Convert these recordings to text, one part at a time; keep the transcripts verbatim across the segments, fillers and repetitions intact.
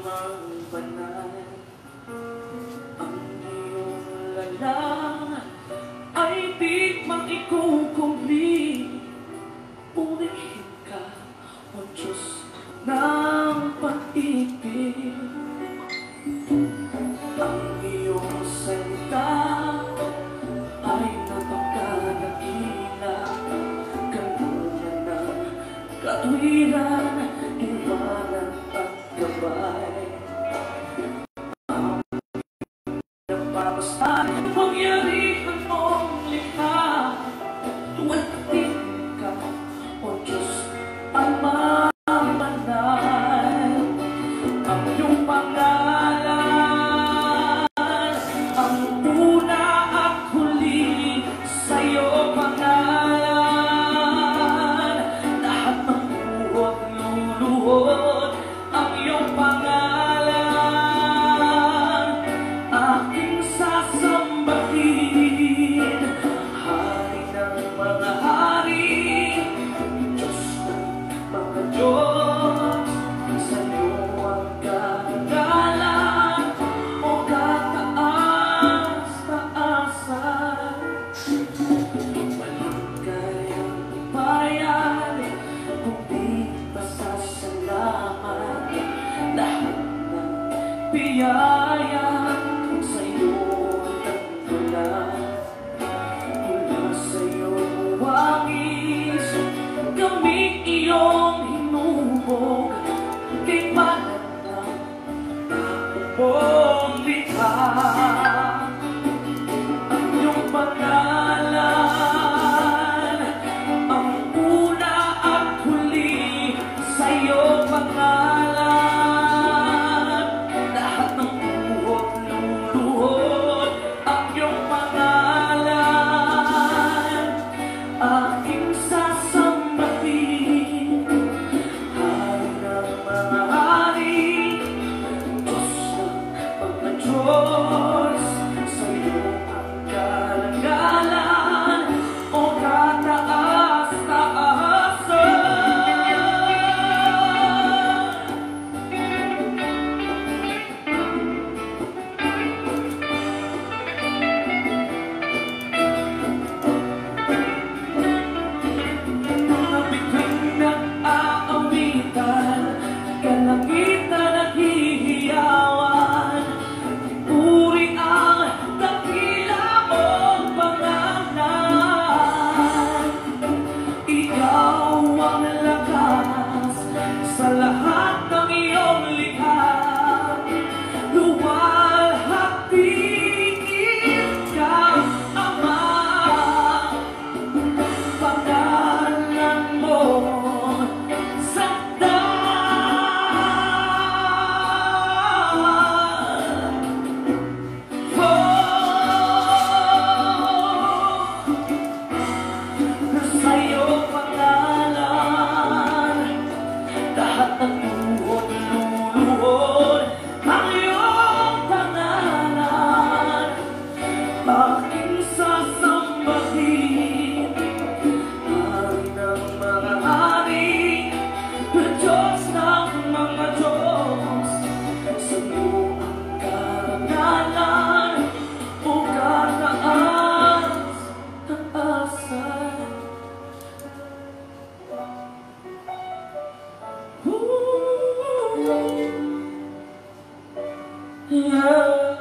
lamang banal. Ang iyong lalang ay di maikukumpli. Purihin ka, O Diyos ng pag-ibig. Ang iyong salita ay napakadakila. Kanungan ng katwiran, iwanan at gabay. Ang napapastan, pangyarihan mong likha. Tuwalhatin ka, O Diyos Ama banal. Ang iyong pangalan, ang una at huli, sa'yo pangalan. Lahat ng buhat luluhod ang iyong pangalan. Aking sasambahin, hari ng mga hari, Diyos ng mga Diyos. Sa'yo ang karangalan, O kataas-taasan. Walang kayang ipayan kung di pasasalamat. Lahat ng biyaya sa'yo nagmula. Mula sa'yo wangis, kami iyong hinubog. Di panan ng mong likha. Ang iyong pangalan, ang una at huli, sa'yo pangalan. Lahat ng buhok luluhod ang iyong pangalan. Aking sasambahin, hari ng mga hari, Diyos ng mga Diyos. Sa'yo ang karangalan, O kataas-taasan. Mga bituin nag-aawitan, kalangitan naghihiyawan. Puri ang dakila mong pangalan. Ikaw ang lakas sa lahat ng iyong likha. Luwalhati ka, Ama. Pangalan mo sakdal. Sa'yo pangalan, lahat ng buhok luluhod ang iyong pangalan. Aking sasambahin, hari ng mga hari, Diyos ng mga Diyos. Sa'yo ang karangalan, O kataas-taasan. Yeah.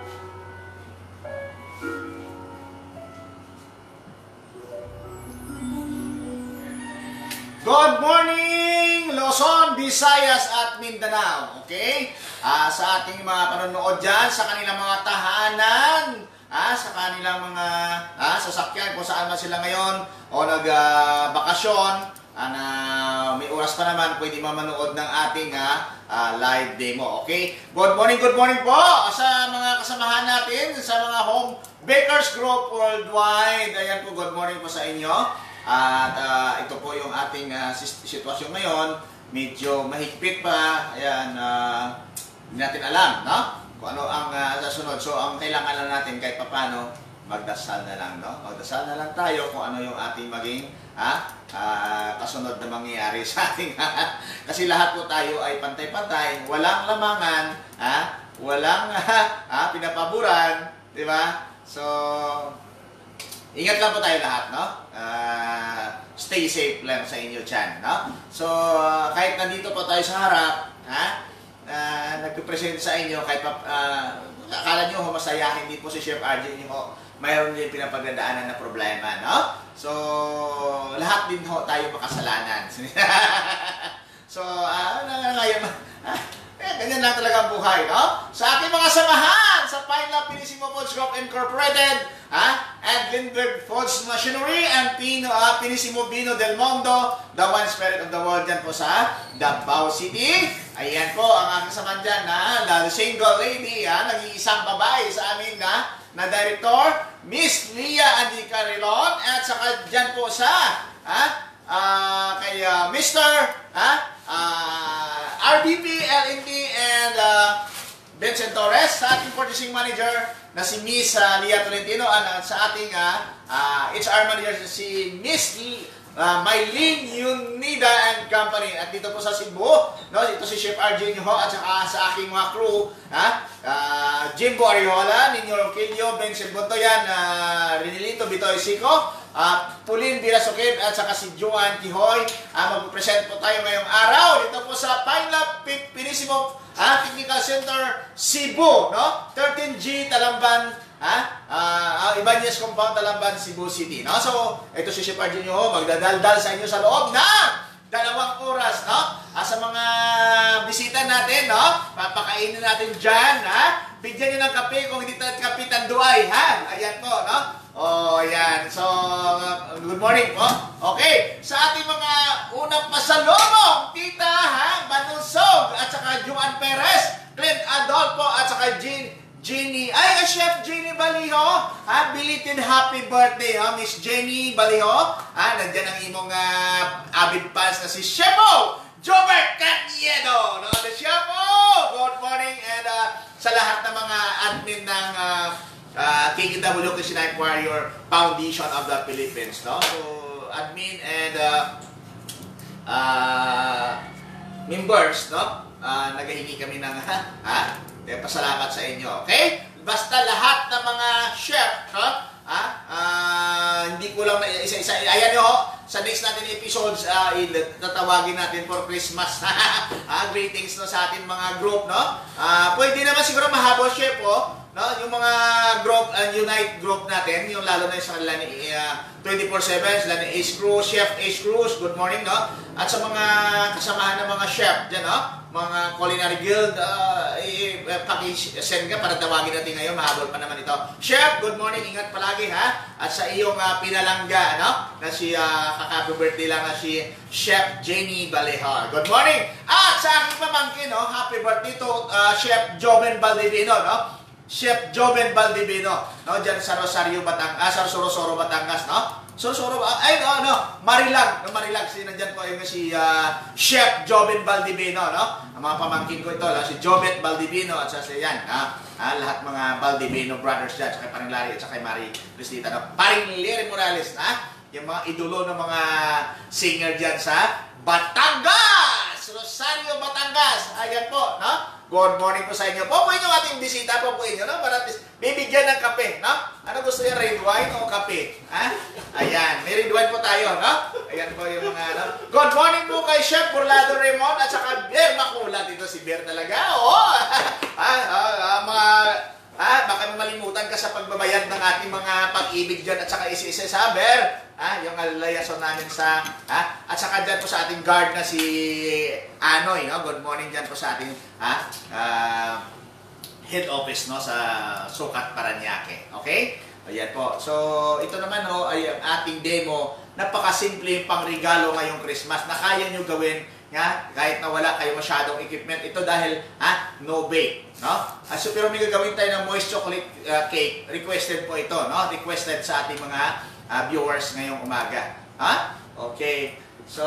Good morning, Luzon, Visayas at Mindanao. Okay? Ah, sa ating mga panonood dyan, sa kanilang mga tahanan, ah, sa kanilang mga ah, sasakyan, kung saan man sila ngayon, o nag-bakasyon, ah, na may oras pa naman, pwede mamanood ng ating ah, ah, live demo. Okay? Good morning, good morning po sa mga kasamahan natin, sa mga Home Bakers Group Worldwide. Ayan po, good morning po sa inyo. At uh, ito po yung ating uh, sitwasyon ngayon. Medyo mahigpit pa. Ayan, uh, hindi natin alam, no? Kung ano ang uh, sasunod. So, ang kailangan lang natin kahit papano, magdasal na lang, no? Magdasal na lang tayo kung ano yung ating maging ah, uh, kasunod na mangyayari sa ating Kasi lahat po tayo ay pantay-pantay, walang lamangan, ha? Walang ha, pinapaboran, di ba? So, ingat lang po tayo lahat, no? Uh, stay safe lang sa inyo dyan, no? So, uh, kahit nandito po tayo sa harap, ha? Uh, nagpipresent sa inyo, kahit pa, uh, akala nyo masayahin din po si Chef R J nyo, mayroon din pinapagdadaanan na problema, no? So, lahat din ho tayo makasalanan. So, ah, uh, ngayon, ah, eh, ganyan lang talaga ang buhay, no? Sa ating mga samahan, sa Pinelab Pinisimo Foods Group Incorporated, ah, and Lindbergh Foods Machinery, and Pino, ah, Pinisimo Vino del Mundo, the one spirit of the world dyan po sa Davao City. Ayan po, ang aking samahan dyan, na, na single lady, ah, nag-iisang babae sa amin na, na director, Miss Lia Andica Rilon, at saka dyan po sa, ah, ah, kay uh, Mister Ah, uh, R B P, L M D, and uh, Vincent Torres, sa ating purchasing manager na si Miss uh, Lia Tolentino, at sa ating uh, uh, H R manager si Miss uh, Maylene Unida and Company. At dito po sa Cebu, no, ito si Chef R J nyo, at saka sa aking mga crew, ha? Uh, Jimbo Ariola, Ninyo Roquillo, Vincent Bontoyan, uh, Renilito Bitoy Sico, Uh, Pauline Birasokib, at saka si Joan Tihoy. Uh, Mag-present po tayo ngayong araw dito po sa Pinelab Pinisimo uh, Technical Center Cebu, no? thirteen G Talamban, uh, uh, Ibanez Compound, Talamban, Cebu City, no? So, ito si Chef R J nyo, magdadaldal sa inyo sa loob na dalawang oras, no? Uh, sa mga bisita natin, no? Papakainin natin dyan, ha? Bigyan nyo ng kape kung hindi tayo kape tanduay, ha? Ayan po, no? Oh, ayan. So, uh, good morning po. Okay, sa ating mga unang pasalubong, Tita, ha? Banunsog, at saka Juan Perez, Clint Adolfo, at saka Jean, Jenny, ay, Chef Jenny Baliho, ha? Belated happy birthday, ha? Miss Jenny Baliho, ha? Nandyan ang imong uh, avid fans na si Chefo Jobert Caniedo, no? The Chefo! Good morning, and uh, sa lahat ng mga admin ng uh, Uh, K K W Kishinay Warrior Foundation of the Philippines, no? So, admin and uh, uh, members, no? Uh, naghahingi kami ng ha? Ha? Pasalamat sa inyo, okay? Basta lahat ng mga chef, no? Ha? Uh, hindi ko lang na isa-isa. Ayan nyo, sa next natin episodes, uh, tatawagin natin for Christmas. uh, greetings, no, sa ating mga group, no? Uh, pwede naman siguro mahabol, chef, oh. No, yung mga group, uh, Unite group natin, yung lalo na yung sa kanila ni uh, twenty-four seven, sila ni Ace Cruz, Chef Ace Cruz, good morning, no? At sa mga kasamahan ng mga chef dyan, no? Mga Culinary Guild, uh, eh, paki-send ka para tawagin natin ngayon, mahabol pa naman ito. Chef, good morning, ingat palagi, ha? At sa iyong uh, pinalangga, no? Na si, uh, kaka-happy birthday lang na si Chef Jenny Balejar. Good morning! At sa aking pamangkin, no? Happy birthday to uh, Chef Joven Baldivino, no? Chef Joven Baldivino, no, diyan sa Rosario, Batangas, ah, sa Sorosoro, Batangas, no? Sorosoro, ay, no, no, Marilag, no, Marilag, si nandiyan po yung si uh, Chef Joven Baldivino, no? Ang mga pamangkin ko ito, no? Si Joven Baldivino, at sa yan, ha? Ah, lahat mga Baldivino brothers dyan, sa kay Paring Larry at sa kay Marie Cristita, no? Paring Larry Morales, ha? Yung mga idolo ng mga singer dyan sa Batangas, Rosario, Batangas, ayan po, no? Good morning po sa inyo. Po po yung ating bisita po po inyo, no? Para bibigyan ng kape, no? Ano gusto niya, red wine o kape? Ha? Ayan, may red wine po tayo, no? Ayan po yung mga, no? Good morning po kay Chef Burlado Raymond at saka Bear Makulat. Ito si Bear talaga, oo. Ah, ah, ah, mga, ah, baka malimutan ka sa pagbabayad ng ating mga pag-ibig dyan at saka isa-isa sa Bear. Ah, yung alayason namin sa, ha? At saka dyan po sa ating guard na si Anoy, no? Good morning dyan po sa ating, ha? Uh, head office, no? Sa Sukat, Paranaque. Okay? Ayan po. So, ito naman, no? Ay ang ating demo. Napakasimple pang regalo ngayong Christmas na kaya nyo gawin, nga, kahit na wala kayo masyadong equipment. Ito dahil, ha? No bake, no? Ah, so, pero may gagawin tayo ng moist chocolate uh, cake. Requested po ito, no? Requested sa ating mga Uh, viewers ngayong umaga. Ha? Okay. So,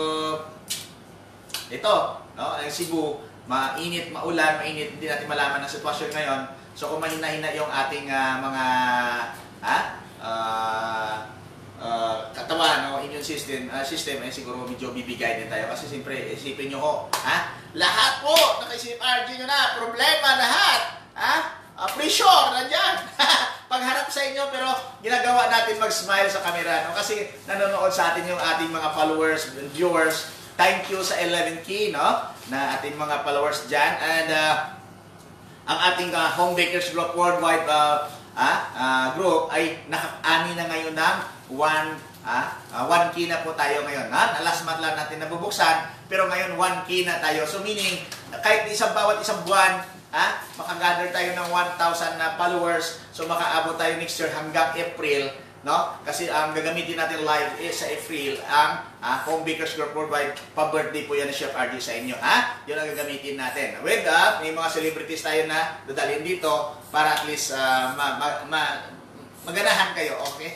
ito, no? Ang Cebu, mainit, maulan, mainit, hindi natin malaman ang sitwasyon ngayon. So, kung mahina-hina yung ating uh, mga, ha? Uh, uh, katawan, no, immune system, uh, system ay siguro medyo bibigay din tayo. Kasi siyempre, isipin nyo ho, ha? Lahat po, nakaisip R G nyo na, problema lahat, ha? Uh, pressure, nandyan. Pagharap sa inyo, pero ginagawa natin mag-smile sa camera, no? Kasi nanonood sa atin yung ating mga followers, viewers. Thank you sa eleven K, no? Na ating mga followers dyan. And, uh, ang ating uh, Home Bakers Group Worldwide uh, uh, uh, group ay nakakani na ngayon ng one K na po tayo ngayon. Ha? Na last month lang natin nabubuksan, pero ngayon one K na tayo. So meaning, kahit isang bawat isang buwan, ha, makagather tayo ng one thousand na followers, so makaabot tayo next year hanggang April, no? Kasi ang gagamitin natin live is sa April ang uh, Home Bakers Group Worldwide. Pa-birthday po yan ni Chef R G sa inyo, ha? Yun ang gagamitin natin. With that, may mga celebrities tayo na dadalhin dito para at least uh, ma ma ma maganahan kayo, okay?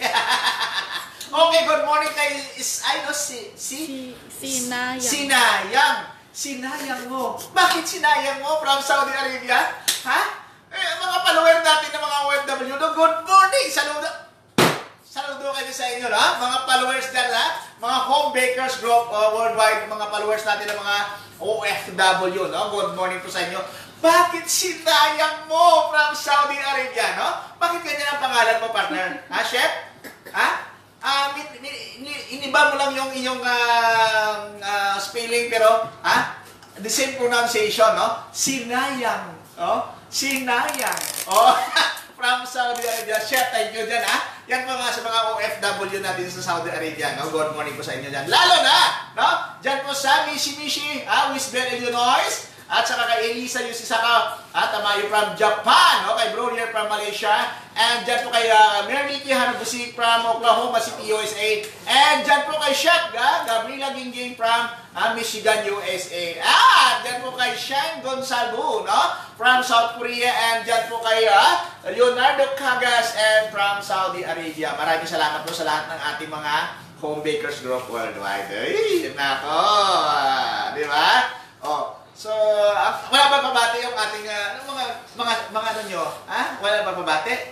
Okay, good morning kay is I know si si Sinayang. Sinayang. Sinayang mo. Bakit sinayang mo from Saudi Arabia? Ha? Eh, mga follower natin ng mga O F W, no? Good morning! Saludo! Saludo kayo sa inyo, no? Mga followers dyan, ha? Mga Home Bakers Group uh, Worldwide, mga followers natin ng mga O F W, no? Good morning po sa inyo. Bakit sinayang mo from Saudi Arabia, no? Bakit ganyan ang pangalan mo, partner? Ha, chef? Ha? Ah, uh, iniba mo lang yung inyong uh, uh, spelling, pero ha? The same pronunciation, no? Sinayang, oh? Sinayang. Oh, from Saudi Arabia. Chef, thank you dyan, ha? Yan po nga sa mga O F W natin sa Saudi Arabia, no? Good morning po sa inyo dyan. Lalo na, no? Dyan po sa Mishi Mishi, ha? Wisbel, Illinois. At saka kay Elisa Yusisaka, at Tamayo from Japan, no? Kay Brunier from Malaysia, and dyan po kay uh, Merniki Hanabusi from Oklahoma City, U S A, and dyan po kay Chef Ga, Gabriela Gingging from uh, Michigan, U S A, at dyan po kay Shane Gonsalvo, no? From South Korea, and dyan po kay uh, Leonardo Cagas and from Saudi Arabia. Maraming salamat po sa lahat ng ating mga Home Bakers Group Worldwide. Ay, nako, uh, di ba? Oh. So, uh, wala ba pabati yung ating uh, mga mga mga ano nyo? Ha? Wala ba pabati?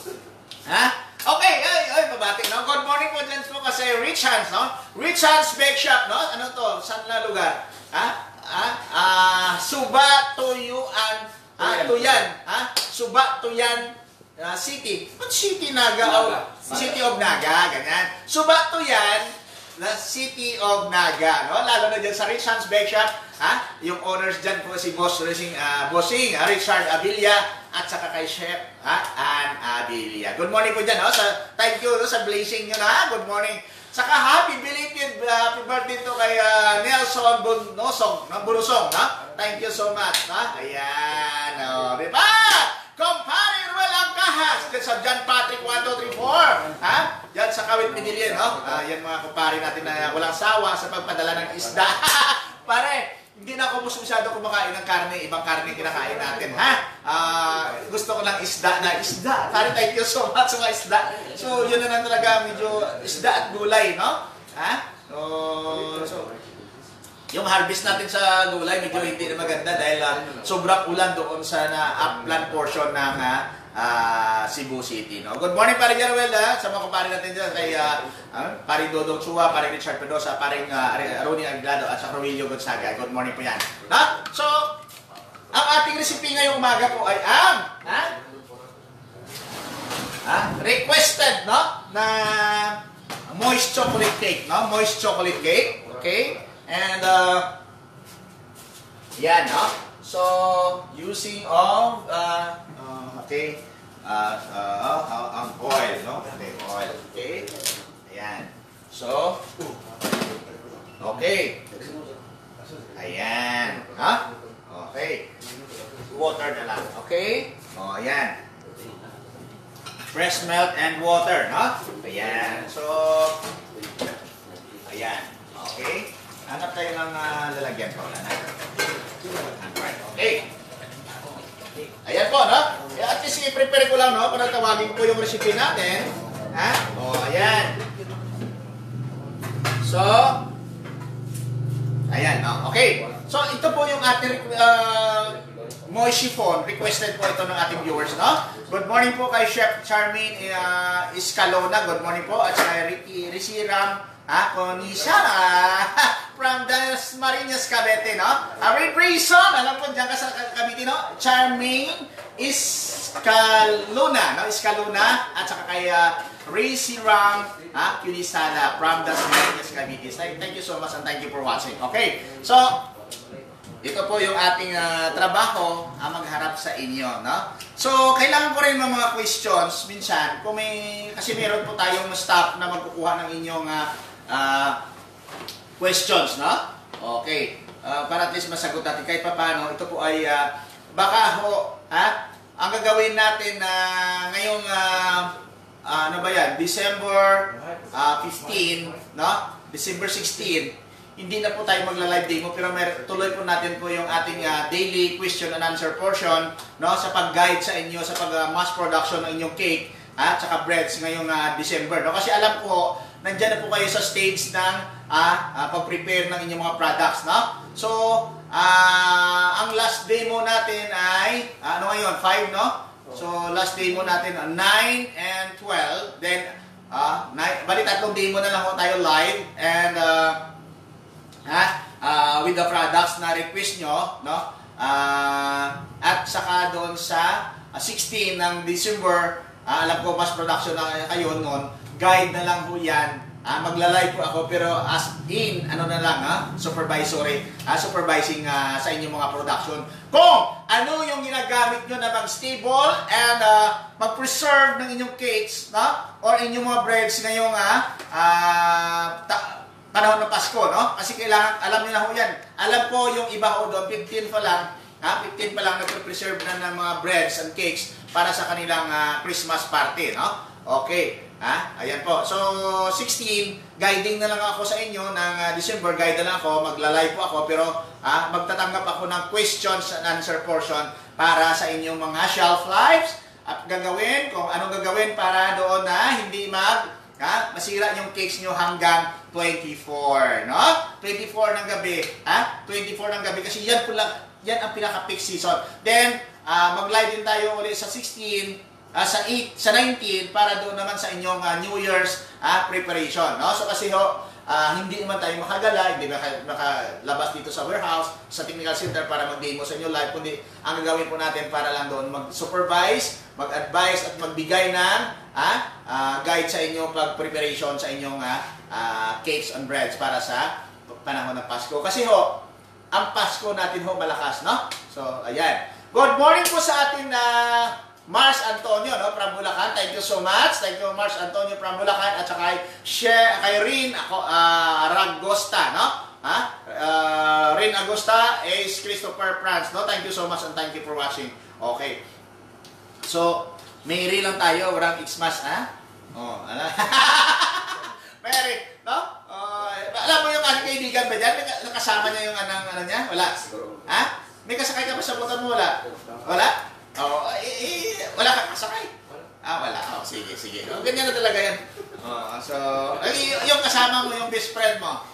Ha? Okay, ay, ay, pabati, no? Good morning po dyan po kasi Rich Hands, no? Rich Hands Bake Shop, no? Ano to? Saan na lugar? Ha? Ha? Ah, Suba, Tuyuan, ha? Tuyan, ha? Suba, Tuyan, uh, City. What city, Naga? Oh, City of Naga, ganyan. Suba, Tuyan, the City of Naga, no? Lalo na dyan sa Rich Hands Bake Shop. Ha? Yung owners dyan po si Boss Racing, uh, Bossing, uh, Richard Abilia, at saka kay Chef, ha? Ann Abilia. Good morning po dyan, no? Sa, thank you no? Sa blessing nyo na, good morning. Saka happy belated uh, happy birthday to kay uh, Nelson Bunosong, no? Burusong, no? Thank you so much, no? Ayan, no? Diba? Kumpare Ruel Angkahas, dyan sa John Patrick one two three four, ha? Dyan sa Kawit Pinilyan, no? Uh, yan mga kumpare natin na walang sawa sa pagpadala ng isda. Pare, hindi na ako masyado kumakain ng karne, ibang karne kinakain natin, ha? Uh, gusto ko lang isda na isda. Pare, thank you so much sa mga isda. So, yun na lang talaga, medyo isda at gulay, no? Ha? So, so yung harvest natin sa gulay, medyo hindi na maganda dahil uh, sobrang ulan doon sa na-upland portion ng uh, uh, Cebu City, no? Good morning, Pare Jaruel, ha? Sa mga kumpare natin dyan, kay uh, uh, Pare Dodong Chua, Pare Richard Pedosa, Pare uh, Ronnie Aguilado, at sa Romilio Gonzaga. Good morning po yan. Ha? So, ang ating recipe ngayong umaga po ay ang, ha? Ha? Requested, no? Na moist chocolate cake, no? Moist chocolate cake, okay? And, uh, yan, no? So, using of, uh, uh, okay, uh, uh, uh, um, oil, no? Okay, oil, okay? Ayan. So, okay. Ayan, ha? Okay. Water na lang, okay? O, ayan. Fresh milk and water, no? Ayan. So, ayan. Okay. Hanap tayo ng uh, lalagyan pa. Wala na. Okay. Ayan po, no? At least i-prepare ko lang, no? Para tawagin ko yung recipe natin. Ha? O, ayan. So, ayan, no? Okay. So, ito po yung ating uh, moist chiffon. Requested po ito ng ating viewers, no? Good morning po kay Chef Charmaine uh, Iscalona. Good morning po. At sa Ricky Risiram ah, Conisa from Das Marinas, Cavite, no? Uh, Ray Brayson, alam ko dyan ka sa Cavite, no? Charmaine Iscalona, no? Iscalona. At saka kay uh, Ray Siram ah, Cunisala from Das Marinas, Cavite. Thank you so much and thank you for watching. Okay, so ito po yung ating uh, trabaho ang magharap sa inyo, no? So, kailangan ko rin ng mga questions minsan kung may, kasi meron po tayong staff na magkukuha ng inyong uh, uh, questions, no? Okay, uh, para at least masagot natin kahit paano. Ito po ay uh, baka ho, ha? Ang gagawin natin na uh, ngayong uh, uh, ano ba yan? December uh, fifteen, no? December sixteen. Hindi na po tayo magla-live demo pero may, tuloy po natin po yung ating uh, daily question and answer portion, no, sa pag-guide sa inyo sa pag-mass uh, production ng inyong cake at saka breads ngayong uh, December, no? Kasi alam ko nandiyan na po kayo sa stage ng uh, uh, pag-prepare ng inyong mga products, no? So, uh, ang last demo natin ay uh, ano ngayon, five, no? So, last demo natin uh, nine and twelve, then uh, nine, bali tatlong demo na lang po tayo live and uh, Ha? Uh, with the products na request nyo, no? Uh, at saka doon sa uh, sixteen ng December, uh, alam ko mas production na kayo noon, guide na lang po yan. Uh, magla-live po ako pero as in, ano na lang, ha? Supervisory, uh, supervising uh, sa inyong mga production. Kung ano yung ginagamit nyo na mag-stable and uh, mag-preserve ng inyong cakes, no? Or inyong mga breads ngayong uh, uh, panahon ng Pasko, no? Kasi kailangan, alam niyo na ho yan. Alam ko yung iba ho doon, fifteen pa lang, ha? fifteen pa lang nagpe-preserve na ng mga breads and cakes para sa kanilang uh, Christmas party, no? Okay, ha? Ayan po. So, sixteen, guiding na lang ako sa inyo ng uh, December, guide na lang ako, magla-live po ako, pero ha, magtatanggap ako ng questions and answer portion para sa inyong mga shelf lives at gagawin, kung anong gagawin para doon na hindi mag ha? Masira yung cakes nyo hanggang twenty-four, no? twenty-four ng gabi, ha? twenty-four ng gabi kasi yan po lang, yan ang pinaka-peak season. Then, uh, mag-live din tayo ulit sa sixteen, uh, sa eight, sa nineteen para doon naman sa inyong uh, New Year's uh, preparation, no? So kasi ho, uh, hindi naman tayo makagala, hindi maka, makalabas dito sa warehouse, sa technical center para mag-demo sa inyo live, kundi ang gagawin po natin para lang doon mag-supervise, mag-advise at magbigay ng ah, uh, guide sa inyo pag-preparation sa inyong uh, uh, cakes and breads para sa panahon ng Pasko. Kasi ho, ang Pasko natin ho malakas, no? So, ayan. Good morning po sa ating uh, Mars Antonio, no, from Bulacan. Thank you so much. Thank you, Mars Antonio from Bulacan. At saka kay, share, kay Rin ako, uh, Ragosta, no? Ha? Uh, Rin Agosta is Christopher France, no? Thank you so much and thank you for watching. Okay. So, Merry lang tayo, walang Xmas, ha? Oh, ala. Merry, no? Uh, alam mo yung aking kaibigan ba dyan? Nakasama niya yung anang, ano niya? Wala? Ha? May kasakay ka ba sa motor mo? Wala? Wala? Oh, eh, eh, wala kang kasakay? Ah, wala. Oh, sige, sige. Oh, ganyan na talaga yan. Oh, so, ay, yung kasama mo, yung best friend mo.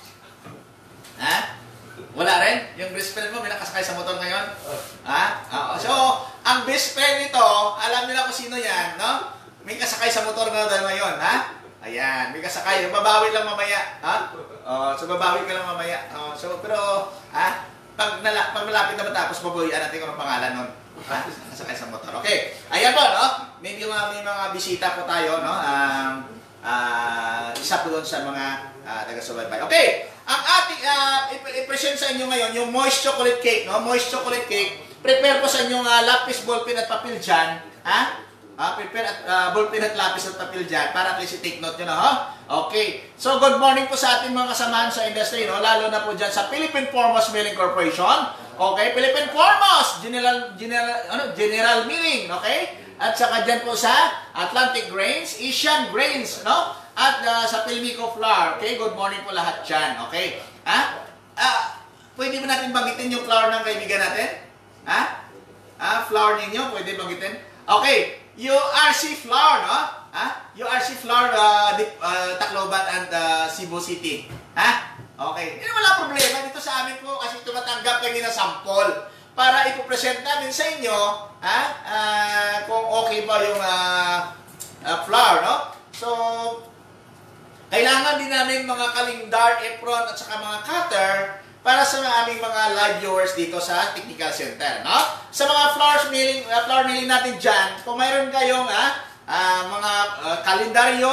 Ha? Wala rin? Yung best friend mo, may nakasakay sa motor ngayon? Ha? Oh, so, ang best friend nito, alam nila kung sino yan, no? May kasakay sa motor ngayon, ha? Ayan, may kasakay. Babawi lang mamaya, ha? Oh, so, babawi ka lang mamaya. Oh, so, pero, ha? Pag, nala, pag malapit na matapos, babuhian natin kung ang pangalan nun. Ha? Nakasakay sa motor. Okay. Ayan po, no? May mga, may mga bisita po tayo, no? Um, uh, isa po doon sa mga uh, taga-subaybay. Okay. Ang ating uh, i-present sa inyo ngayon, yung moist chocolate cake, no? Moist chocolate cake. Prepare po sa inyong uh, lapis, ballpen at papel dyan. Ha? Uh, prepare at uh, ballpen at lapis at papel dyan para at least i-take note nyo na, ha? Okay. So, good morning po sa ating mga kasamahan sa industry, no? Lalo na po dyan sa Philippine Foremost Milling Corporation. Okay? Philippine Foremost General, General, ano? General Milling. Okay? At saka dyan po sa Atlantic Grains, Asian Grains, no? At uh, sa Pilmico Flour. Okay? Good morning po lahat dyan. Okay? Ha? Ah, pwede ba natin banggitin yung flour ng kaibigan natin? Ha? Ah, flour ninyo, pwede banggitin? Okay. U R C Flour, no? Ha? U R C Flour, uh, uh, Tacloban and uh, Cebu City. Ha? Okay. Hindi wala problema dito sa amin po kasi tumatanggap kami ng sample. para ipopresent namin sa inyo ha, uh, kung okay ba yung uh, uh, flour, no? So, kailangan din namin mga kalindar, apron at saka mga cutter para sa mga aming mga live viewers dito sa Technical Center, no? Sa mga flour milling, uh, flour milling natin dyan, kung mayroon kayong uh, uh, mga uh, kalendaryo,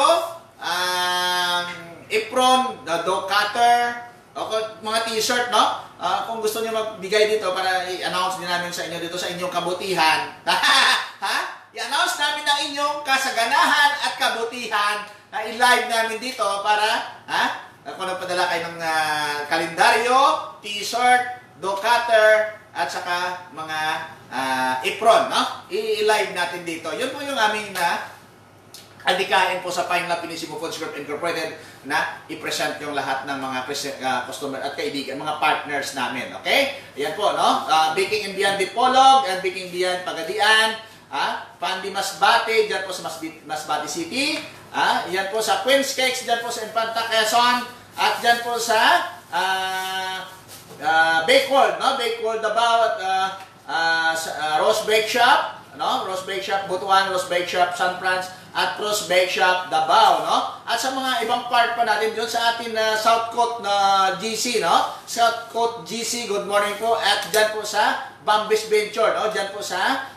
um, apron, uh, dough cutter, o mga t-shirt, no? Uh, kung gusto niyo magbigay dito para i-announce din namin sa inyo dito sa inyong kabutihan. Ha? I-announce namin ang inyong kasaganahan at kabutihan na i-live namin dito para, ha? Kung nagpadala kayo ng uh, kalendaryo, t-shirt, dough cutter, at saka mga uh, apron, no? I-live natin dito. Yun po yung aming na adikain po sa Pine Lab Pinissimo Foods Group Incorporated na i-present yung lahat ng mga uh, customer at kaibigan, mga partners namin. Okay? Ayan po, no? Uh, Baking and Beyond Dipolog and Baking Beyond Pagadian, ah, Pandi Masbate, dyan po sa Masbate City, ah, yan po sa Queen's Cakes, dyan po sa Infanta Quezon, at dyan po sa uh, uh, Bake World, no? Bake World Davao at uh, uh, uh, Rose Bake Shop, no? Rose Bake Shop Butuan, Rose Bake Shop San Franz, at Rose Bake Shop Davao, no? At sa mga ibang part pa natin doon sa atin na uh, South Coast na uh, G C, no? South Coast G C, good morning po. At dyan po sa Bambis Venture, no? Dyan po sa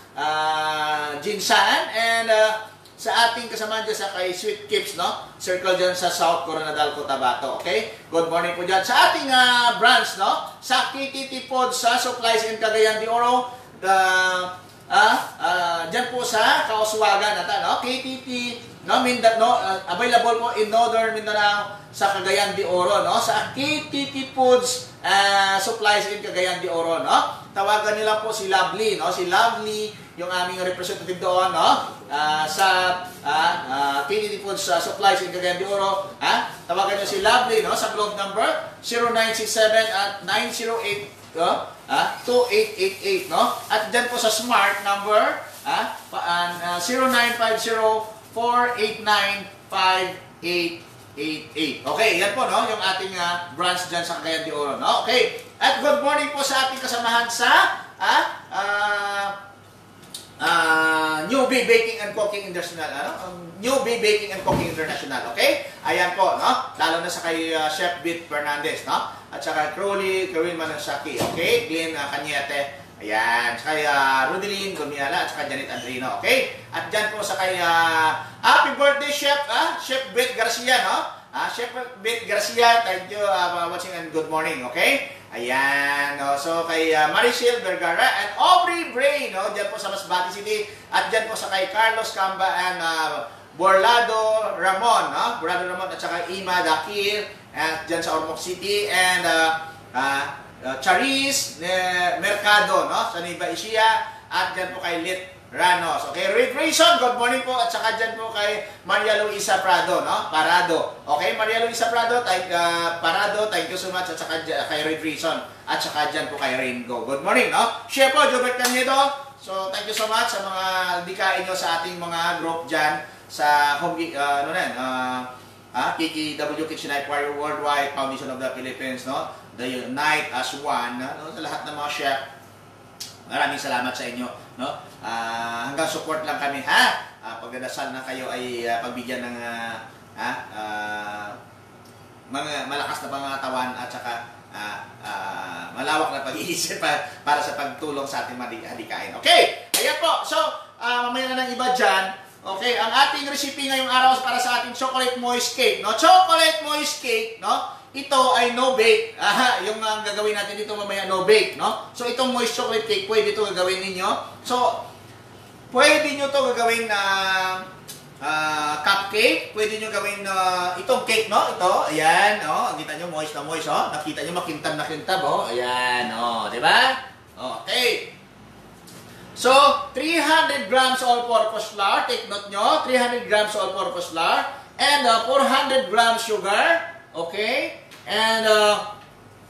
uh, Jinsan, and uh, sa ating kasama dyan sa kay Sweet Kips, no? Circle dyan sa South Coronadal, Cotabato, okay? Good morning po dyan. Sa ating uh, branch, no? Sa K T T Pod, sa Supplies in Cagayan de Oro, the Ah, uh, dyan po sa Kauswagan nata, no? K T T, no? Mindanao, uh, available po in Northern Mindanao sa Cagayan de Oro, no? Sa K T T Foods uh, Supplies in Cagayan de Oro, no? Tawagan nila po si Lovely, no? Si Lovely, yung aming representative doon, no? Uh, sa uh, uh, K T T Foods uh, Supplies in Cagayan de Oro, ha? Tawagan niyo si Lovely, no? Sa globe number zero nine six seven at nine zero eight no? Ah, two eight eight eight, no? At dyan po sa smart number, ah, uh, zero nine five zero four eight nine five eight eight eight. Okay, yan po, no? Yung ating uh, branch dyan sa Cagayan de Oro, no? Okay. At good morning po sa ating kasamahan sa ah, uh, uh, New Bay Baking and Cooking International, ano? Um, New Bay Baking and Cooking International, okay? Ayan po, no? Lalo na sa kay uh, Chef Bit Fernandez, no? At saka Crowley, Kerwin Manasaki, okay? Glenn uh, Cañete, ayan. Sa kay uh, Rudeline Gumiala, at saka Janet Andrino, okay? At dyan po sa kay uh, happy birthday, Chef, ah? Chef Bit Garcia, no? Ah, Chef Bit Garcia, thank you uh, watching and good morning, okay? Ayan, no? So kay uh, Maricel Vergara and Aubrey Bray, no? Dyan po sa Masbate City, at dyan po sa kay Carlos Camba and uh, Borlado Ramon, no? Borlado Ramon at saka Ima Dakir, at dyan sa Ormoc City, and uh, uh, uh, Charis uh, Mercado, no? Sa Nueva Ecija, at dyan po kay Lit Ranos. Okay, Red Rayson, good morning po, at saka dyan po kay Maria Luisa Prado, no? Parado. Okay, Maria Luisa Prado, thank, uh, Parado, thank you so much, at saka kay Red Rayson, at saka dyan po kay Raingo. Good morning, no? Chef po, Jobert Caniedo, so thank you so much sa mga dikain nyo sa ating mga group dyan sa home, uh, ano rin, uh, ah, K K W Kitchen Empire Worldwide, Foundation of the Philippines, no? The Unite as One, no? Sa lahat ng mga chef, maraming salamat sa inyo, no? Uh, hanggang support lang kami, ha? Uh, pagdadasal na kayo ay uh, pagbigyan ng uh, uh, uh, mga malakas na pangatawan at saka uh, uh, malawak na pag-iisip pa, para sa pagtulong sa ating mga hadikain. Okay, ayan po. So, uh, mamaya na ng iba dyan. Okay, ang ating recipe ngayong araw para sa ating chocolate moist cake, no? Chocolate moist cake, no? Ito ay no bake. Aha, yung uh, gagawin natin dito mamaya no bake, no? So itong moist chocolate cake, pwede ito gagawin ninyo. So pwede niyo to gagawin na uh, uh, cupcake, pwede niyo gawin na uh, itong cake, no? Ito, ayan, no? Kita niyo moist na moist, oh. Nakita niyo makintab na kintab, oh. Ayan, oh, 'di ba? Okay. So, three hundred grams all-purpose flour, take note nyo, three hundred grams all-purpose flour, and uh, four hundred grams sugar, okay, and uh,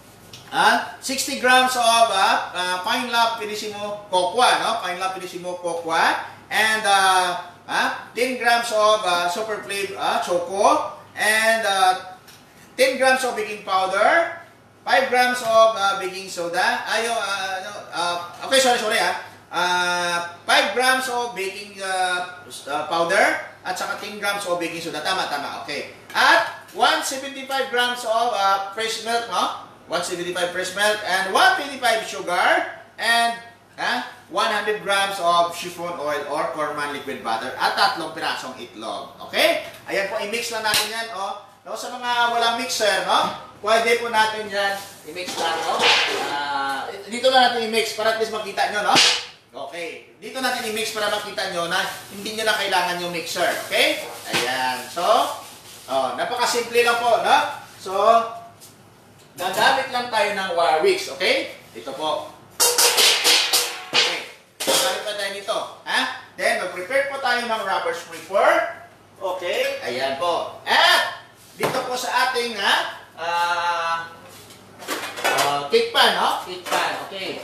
uh, sixty grams of uh, uh, Pine Lab Finissimo Cocoa, no? Pine Lab Finissimo Cocoa, and uh, uh, ten grams of uh, Super Flave uh, Choco, and uh, ten grams of baking powder, five grams of uh, baking soda, ayo, uh, no, uh, okay, sorry, sorry ah. Uh, five grams of baking uh, uh, powder at saka ten grams of baking soda. Tama, tama. Okay. At one hundred seventy-five grams of uh, fresh milk, no? one hundred seventy-five fresh milk and one hundred twenty-five sugar and uh, one hundred grams of chiffon oil or Corman liquid butter at tatlong pirasong itlog. Okay? Ayan po, i-mix lang natin yan, oh. No, sa mga walang mixer, no? Pwede po natin yan i-mix lang, no? Uh, dito lang natin i-mix para at least makita nyo, no? Okay. Dito natin i-mix para makita nyo na hindi nyo na kailangan yung mixer. Okay? Ayan. So, oh, napakasimple lang po, no? So, gagamit lang tayo ng wire wicks. Okay? Ito po. Okay. Gagamit pa tayo nito. Ha? Then, mag-prepare po tayo ng rubber scraper. Okay? Ayan po. At, dito po sa ating, ha? Ah... Uh, uh, cake pan, no? Cake pan. Okay.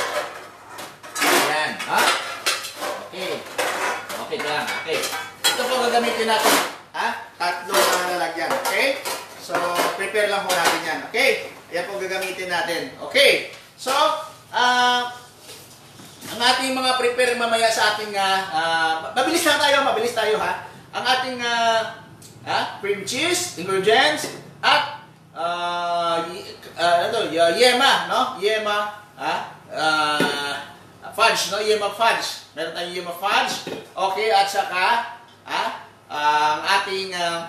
Ayan, ha? Okay. Okay lang, okay. Ito po gagamitin natin, ha? Tatlo na lalagyan, okay? So, prepare lang po natin yan, okay? Ayan po gagamitin natin, okay? So, ah, uh, ang ating mga prepare mamaya sa ating, uh, uh, mabilis lang tayo, mabilis tayo, ha? Ang ating, uh, ha? Cream cheese, ingredients, at, uh, uh, ito, yema, no? Yema, ha? Uh, fudge, no? Yema fudge. Meron tayong yema fudge. Okay, at saka, ha? Ang uh, ating, uh,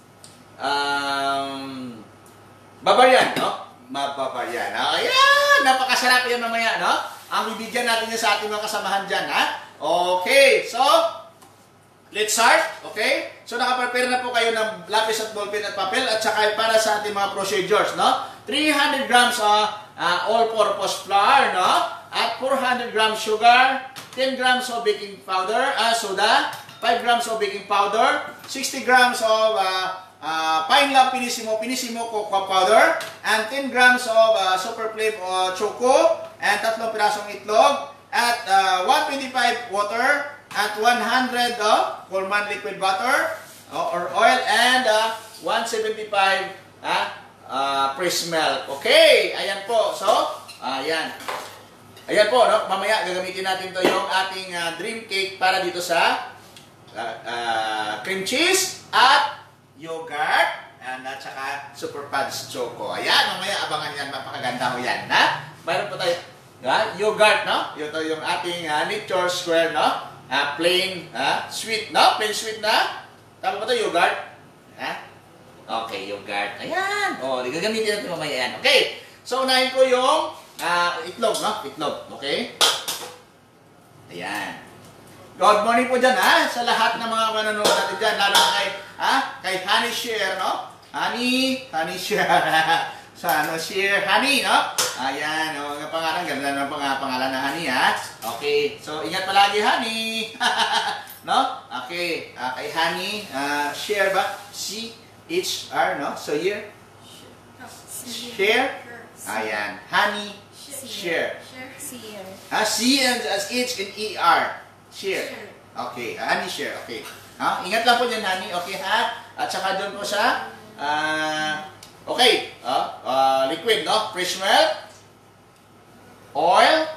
um, Bavarian, no? Mababarian. Ayan! Napakasarap yan mamaya, no? Ang bibigyan natin yan sa ating mga kasamahan dyan, ha? Okay, so, let's start, okay? So, nakaprepare na po kayo ng lapis at ballpen at papel at saka para sa ating mga procedures, no? three hundred grams of uh, all-purpose flour, no? At four hundred grams sugar, ten grams of baking powder, uh, soda, five grams of baking powder, sixty grams of uh, uh, Pine Love Pinissimo, Pinissimo cocoa powder, and ten grams of uh, Super Flame uh, choco, and tatlong pirasong itlog, at uh, one hundred twenty-five water, at one hundred uh, Coleman liquid butter uh, or oil, and uh, one hundred seventy-five uh, uh, fresh milk. Okay, ayan po. So, ayan. Ayan po, no? Mamaya gagamitin natin to yung ating uh, dream cake para dito sa uh, uh, cream cheese at yogurt and at saka super fudge choco. Ayan, mamaya abangan yan. Mapakaganda ho yan, ha? Mayroon po tayo, ha? Yogurt, no? Ito yung ating uh, nature square, no? Uh, plain, ha? Sweet, no? Plain sweet na. Tama ba ito, yogurt? Ha? Okay, yogurt. Ayan. O, gagamitin natin mamaya yan. Okay. So, unahin ko yung Uh, itlog, no? Itlog, okay? Ayan. Good morning po dyan, ha? Sa lahat ng mga manonood natin dyan, lalo na kay, ha? Kay Honey Share, no? Honey, Honey Share. Sa ano, Share, Honey, no? Ayan, o, ang pangalan, ganda ng pang pangalan na Honey, ha? Okay, so, ingat palagi, Honey. No? Okay, uh, kay Honey, uh, Share ba? C H R, no? So, here? Share? Ayan, Honey, Share. Share. Ah, C and as H and E R. Share. Okay, Honey Share. Okay. Ha? Ingat lang po dyan, Honey. Okay, ha? At saka doon po sa, uh, okay, uh, uh, liquid, no? Fresh milk, oil,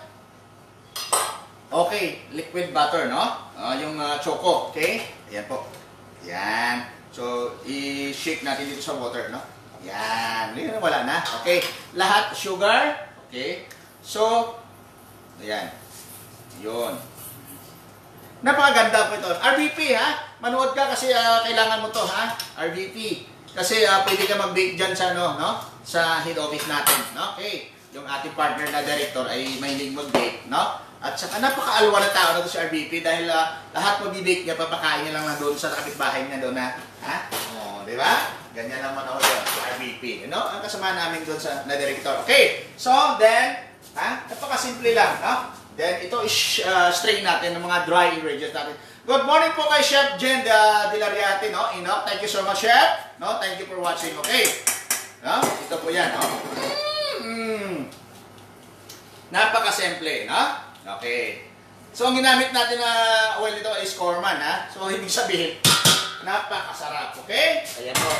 okay, liquid butter, no? Uh, yung uh, choco, okay? Ayan po. Ayan. So, i-shake natin dito sa water, no? Ayan. Wala na. Okay. Lahat sugar. Okay. So, ayan. Yun. Napakaganda po ito. R V P, ha? Manood ka kasi uh, kailangan mo to, ha? R V P. Kasi uh, pwede ka mag-bake dyan sa, no, no? Sa head office natin, no? Okay. Yung ating partner na director ay mahilig mag-bake, no? At saka napaka-alwa na tao na to si R V P dahil uh, lahat mag-bake niya, papakain niya lang na doon sa kapitbahay niya doon, na, ha? O, di ba? Ganyan naman ako doon, R V P. You know? Ang kasama namin doon sa na director. Okay. So, then, ha? Napaka-simple lang, no? Then, ito is uh, strain natin ng mga dry ingredients natin. Good morning po kay Chef Jen uh, Dilariate, no? Enoch, thank you so much, Chef. No? Thank you for watching. Okay. No? Ito po yan, no? Mm. Napaka-simple, no? Okay. So, ang ginamit natin na oil dito is Corman, ha? So, ibig sabihin, napakasarap, okay? Ayan po.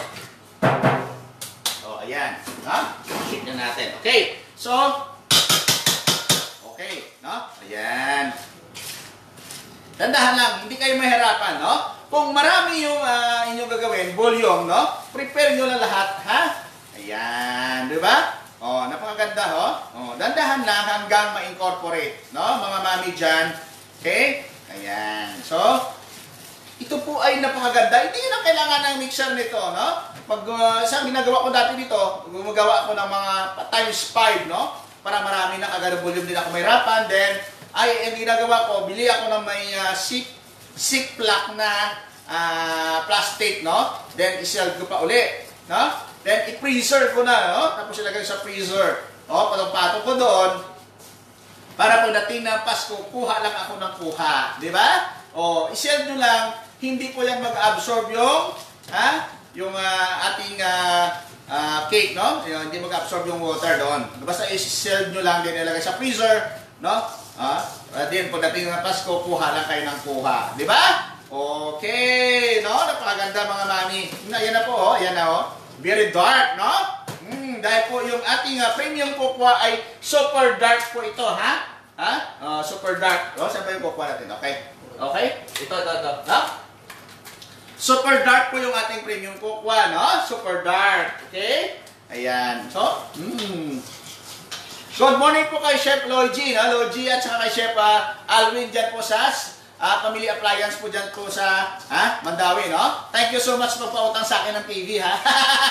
Oh, ayan. Ha? Shake na natin. Okay. So, okay. Ayan. Tandahan lang, hindi kayo mahirapan, no? Kung marami yung uh, inyong gagawin, volume, no? Prepare nyo lang lahat, ha? Ayan, di ba? Oh, napakaganda, ho? Oh, dandahan lang hanggang ma-incorporate, no? Mga mami dyan. Okay? Ayan. So, ito po ay napakaganda. Hindi na kailangan ng mixer nito, no? Pag uh, isang ginagawa ko dati dito, gumagawa ako ng mga times five, no? Para marami na kagad volume din ako may rapan. Then, ay, ang ginagawa ko, bili ako ng may uh, zip, zip lock na uh, plastic, no? Then, isel ko pa uli, no? Then, i-freezer ko na, no? Tapos ilagay sa freezer. O, patong-patong ko doon. Para pagdating ng Pasko, kuha lang ako ng kuha. Di ba? O, isel nyo lang, hindi po yan mag-absorb yung, ha? Yung uh, ating uh, uh, cake, no? Yung, hindi mag-absorb yung water doon. Basta isel nyo lang din ilagay sa freezer, no? Ah, at din pagdating ng Pasko, kuha lang kayo ng kuha. Di ba? Okay, no? Napakaganda mga mami. Ayan na po, oh. Ayan na, oh. Very dark, no? Mm, dahil po yung ating uh, premium cocoa ay super dark po ito, ha? Ha? Uh, super dark. Oh, saan ba yung cocoa natin? Okay? Okay? Ito, ito, ito. No? Super dark po yung ating premium cocoa, no? Super dark. Okay? Ayan. So, mm. Good morning po kay Chef Logie, no? Logie at saka kay Chef uh, Alwin dyan po sa uh, Family Appliance po dyan po sa ha? Mandawi, no? Thank you so much po pautang sa akin ng T V, ha?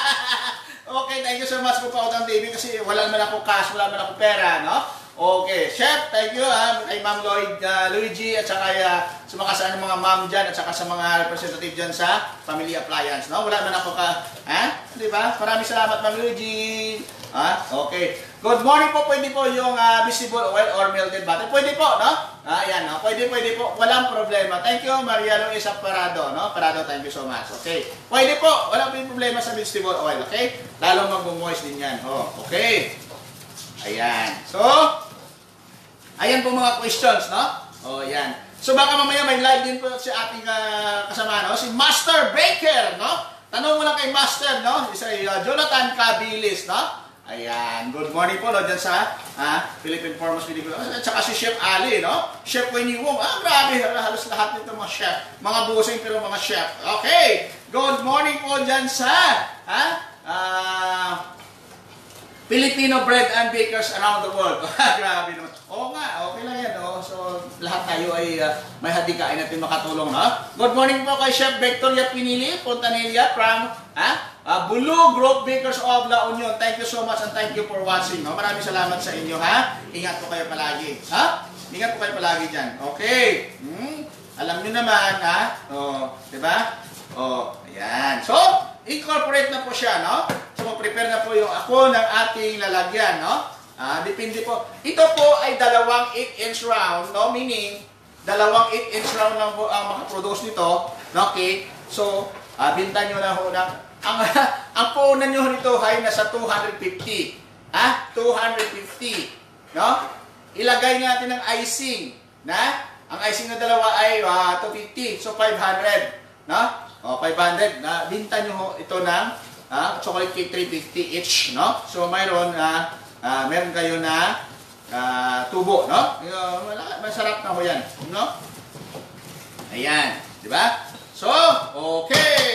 Okay, thank you so much po pautang T V kasi wala naman ako cash, wala naman ako pera, no? Okay, Chef, thank you ha? Kay Ma'am Lloyd, uh, Luigi at saka uh, sa mga kasaan ng mga ma'am dyan at saka sa mga representative dyan sa Family Appliance, no? Wala naman ako ka, ha? Di ba? Maraming salamat, Ma'am Luigi. Ah, okay. Good morning po, pwede po yung uh, vegetable oil or melted butter. Pwede po, no? Ah, yan, no? Pwede, pwede po. Walang problema. Thank you, Maria Luisa Parado, no? Parado, thank you so much. Okay. Pwede po. Walang problema sa vegetable oil, okay? Lalong mag-moist din yan. Oh, okay. Ayan. So, ayan po mga questions, no? Oh, ayan. So, baka mamaya may live din po si ating uh, kasama, no? Si Master Baker, no? Tanong mo lang kay Master, no? Isa uh, Jonathan Cabilis, no? Ayan, good morning po, no, dyan sa ah, Philippine Foremost Philippine. At saka si Chef Ali, no? Chef Winnie Wong. Ah, grabe, halos lahat nito mga chef. Mga busing pero mga chef. Okay, good morning po dyan sa ah, ah, Filipino bread and bakers around the world. Grabe naman. Oo nga, okay lang yan. Oh. So, lahat tayo ay uh, may hadikain natin makatulong. No? Good morning po kay Chef Victoria Pinili, Pontanilla from ha? Uh, Bulu Grove Bakers of La Union. Thank you so much and thank you for watching. No? Maraming salamat sa inyo. Ha? Ingat po kayo palagi. Ha? Ingat po kayo palagi dyan. Okay. Hmm? Alam nyo naman, ha? O, diba? O, ayan. So, incorporate na po siya, no? So, prepare na po yung ako ng ating lalagyan, no? Ah, depende po. Ito po ay dalawang eight inch round, no? Meaning, dalawang eight inch round lang po ang makaproduce nito, no? Okay? So, ah, binta nyo na ho ng, ang, ang puunan nyo nito ay nasa two hundred fifty. Ha? two hundred fifty. No? Ilagay natin ng icing, na? Ang icing na dalawa ay uh, two fifty. So, five hundred. No? O, five hundred. Na, binta nyo ho ito ng uh, chocolate cake three fifty each, no? So, mayroon na, uh, meron kayo na uh, tubo, no? Uh, masarap na ho yan, no? Ayan. Di ba? So, okay.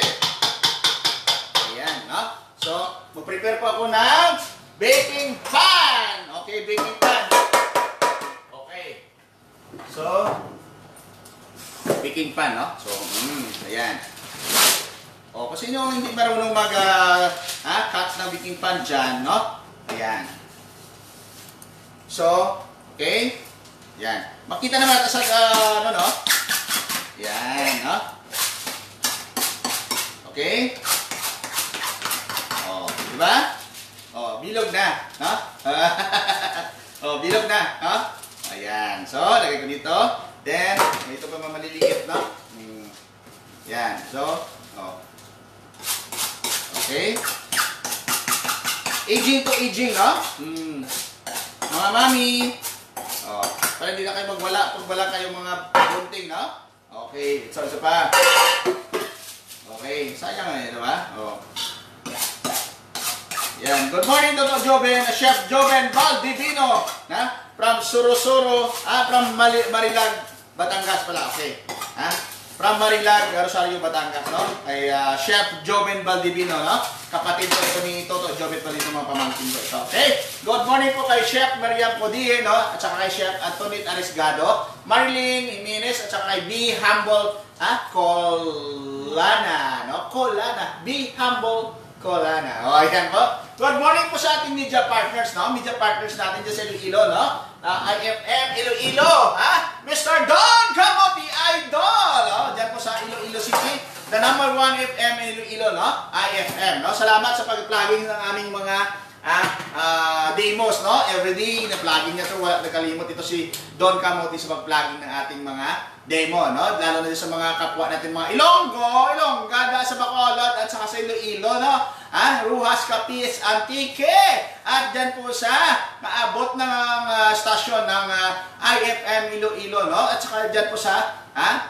Ayan, no? So, mag-prepare po ako ng baking pan. Okay, baking pan. Okay. So, baking pan, no? So, mm, ayan. O, kasi nyo hindi marunong mag, uh, ha, cut ng baking pan dyan, no? Ayan. So, okay. Ayan. Makita naman natin sa, uh, ano, no? Ayan, no? Okay. O, diba? O, bilog na, no? O, bilog na, no? Ayan. So, lagay ko dito. Then, ito pa maliliit, no? Hmm. Yan. So, oh. Okay. Aging to aging, no? Hmm. Mga mami. Oh, para hindi na kayo magwala pag wala kayong mga bunting, no? Okay. So, isa pa. Okay. Sayang eh, diba? Oh. Yan. Good morning, Doctor Joven. Chef Joven Valdivino. Na? from Surusuro, ah, from Mali Marilag, Batangas pala, okay. Ha? From Marilag, Rosario, Batangas, no? Kay uh, Chef Joven Valdivino, no? Kapatid ko ito ni Toto, Joven Valdivino, mga pamangkin ko ito. Okay? Good morning po kay Chef Mariam Codie, no? At saka kay Chef Antonit Arisgado, Marlene Jimenez, at saka kay B. Humble, ah, Colana, no? Colana, B. Humble, Colana. O, ayan po. Good morning po sa ating media partners, no? Media partners natin dyan sa Iloilo, no? Uh, I F M Iloilo, ha? Mister Don Camote Idol, no? Dyan po sa Iloilo City, the number one F M Iloilo, no? I F M, no? Salamat sa pag-plugging ng aming mga ah, uh, demos, no? Everyday na plugging niya to, wala nakalimot ito si Don Camote sa pag-plugging ng ating mga demo, no? Lalo na sa mga kapwa natin, mga Ilonggo, Ilonggada sa Bacolod at saka sa Iloilo, no? Ah, Ruhas, Capiz, Antique. At dyan po sa maabot ng uh, stasyon ng uh, I F M Iloilo, no? At saka dyan po sa ah,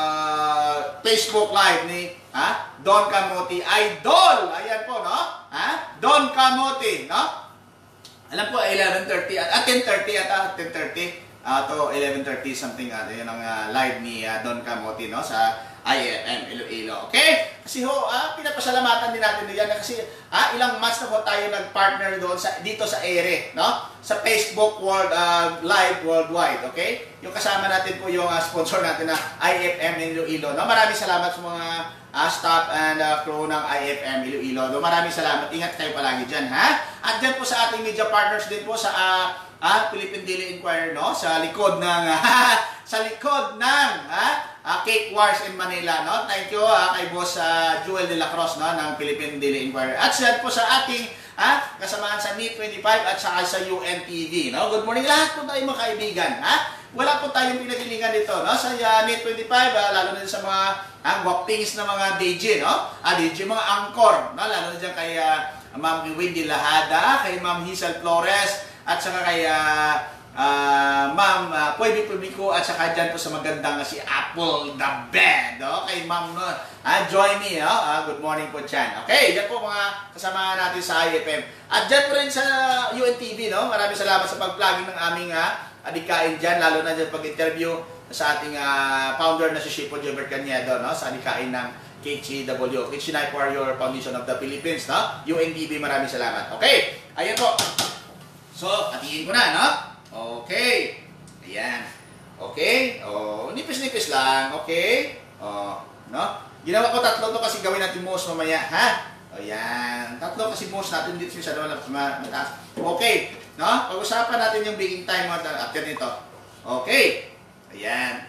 uh, Facebook Live ni ah, Don Camote Idol. Ayan po, no? Ah, Don Camote, no? Alam po, eleven thirty at ah, ten thirty at ah, ten thirty. Uh, to eleven thirty something, uh, yun ang uh, live ni uh, Don Camote, no, sa I F M Iloilo. Okay? Kasi ho, uh, pinapasalamatan din natin diyan kasi uh, ilang months na po tayo nag-partner doon sa, dito sa Ere, no? Sa Facebook World uh, Live Worldwide, okay? Yung kasama natin po yung uh, sponsor natin na I F M Iloilo, no? Maraming salamat sa mga uh, staff and uh, crew ng I F M Iloilo. No? Maraming salamat. Ingat kayo palagi diyan, ha? At diyan po sa ating media partners din po sa uh, Ah, Philippine Daily Inquirer, no? Sa likod ng sa likod ng ah, ah, Cake Wars in Manila, no? Thank you ah, kay Boss uh, Joel de la Cruz, no, ng Philippine Daily Inquirer. At siya po sa ating ah, kasamahan sa N E T twenty-five at saka sa U N T V, no? Good morning lahat po tayo mga kaibigan, ha? Wala po tayong pinaghilingan dito, no? Sa uh, N E T twenty-five, uh, lalo na sa mga ah, guwapings na mga D J, no? Ah, D J, mga angkor, no? Lalo na dyan kay uh, Ma'am Wendy Lahada, kay Ma'am Hazel Flores, at saka kay uh, uh, Ma'am uh, Pwede Publico, at saka dyan po sa magandang uh, si Apple the Bed, no? Kay Ma'am no? uh, Joy Me, no? uh, good morning po dyan. Okay, dyan po mga kasama natin sa I F M. At dyan po rin sa U N T V, no? Maraming salamat sa pag-plugging ng aming uh, adikain dyan, lalo na dyan pag-interview sa ating uh, founder na si Shipo Gilbert Cañedo, no? Sa adikain ng K G W, K G Warrior Foundation of the Philippines, no? U N T V, maraming salamat. Okay, ayan po. So, hatiin ko na, no? Okay. Ayan. Okay. Oh, nipis-nipis lang. Okay. Oh, no? Ginawa ko tatlo to kasi gawin natin most mamaya, ha? Ayan. Tatlo kasi most natin dito sa dalawa mataas. Okay. No? Pag-usapan natin yung baking time after nito. Okay. Ayan.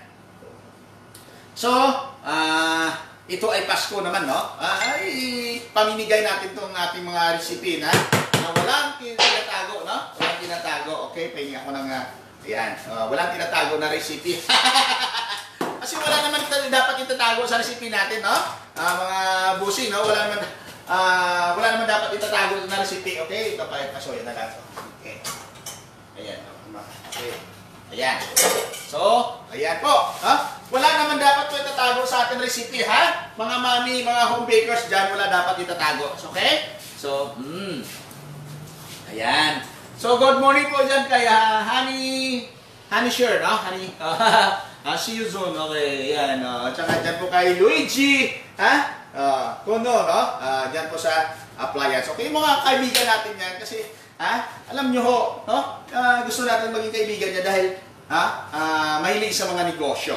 So, ah, uh, ito ay Pasko naman, no? Ay, pamimigay natin tong ating mga recipe, na na walang tinatago, no? Walang tinatago. Okay, pahinga ko ng, uh, ayan, uh, walang tinatago na recipe. Kasi wala naman dapat itatago sa recipe natin, no? Uh, mga busi, no? Wala naman, uh, wala naman dapat itatago na recipe. Okay, ito pa, pasoy na lang. Okay. Ayan, okay. Ayan. So, ayan po. Ha? Wala naman dapat po itatago sa ating recipe, ha? Mga mami, mga home bakers dyan, wala dapat itatago. Okay? So, hmm. Ayan. So, good morning po dyan kay uh, Honey, Honey Sure, no? Honey, uh, see you soon. Okay, ayan. Uh, tsaka dyan po kay Luigi, ha? Uh, Kuno, no? Uh, dyan po sa appliance. Okay, mga kaibigan natin yan kasi, ha? Alam nyo ho, no? Uh, gusto natin maging kaibigan niya dahil, ha? Uh, mahilig sa mga negosyo.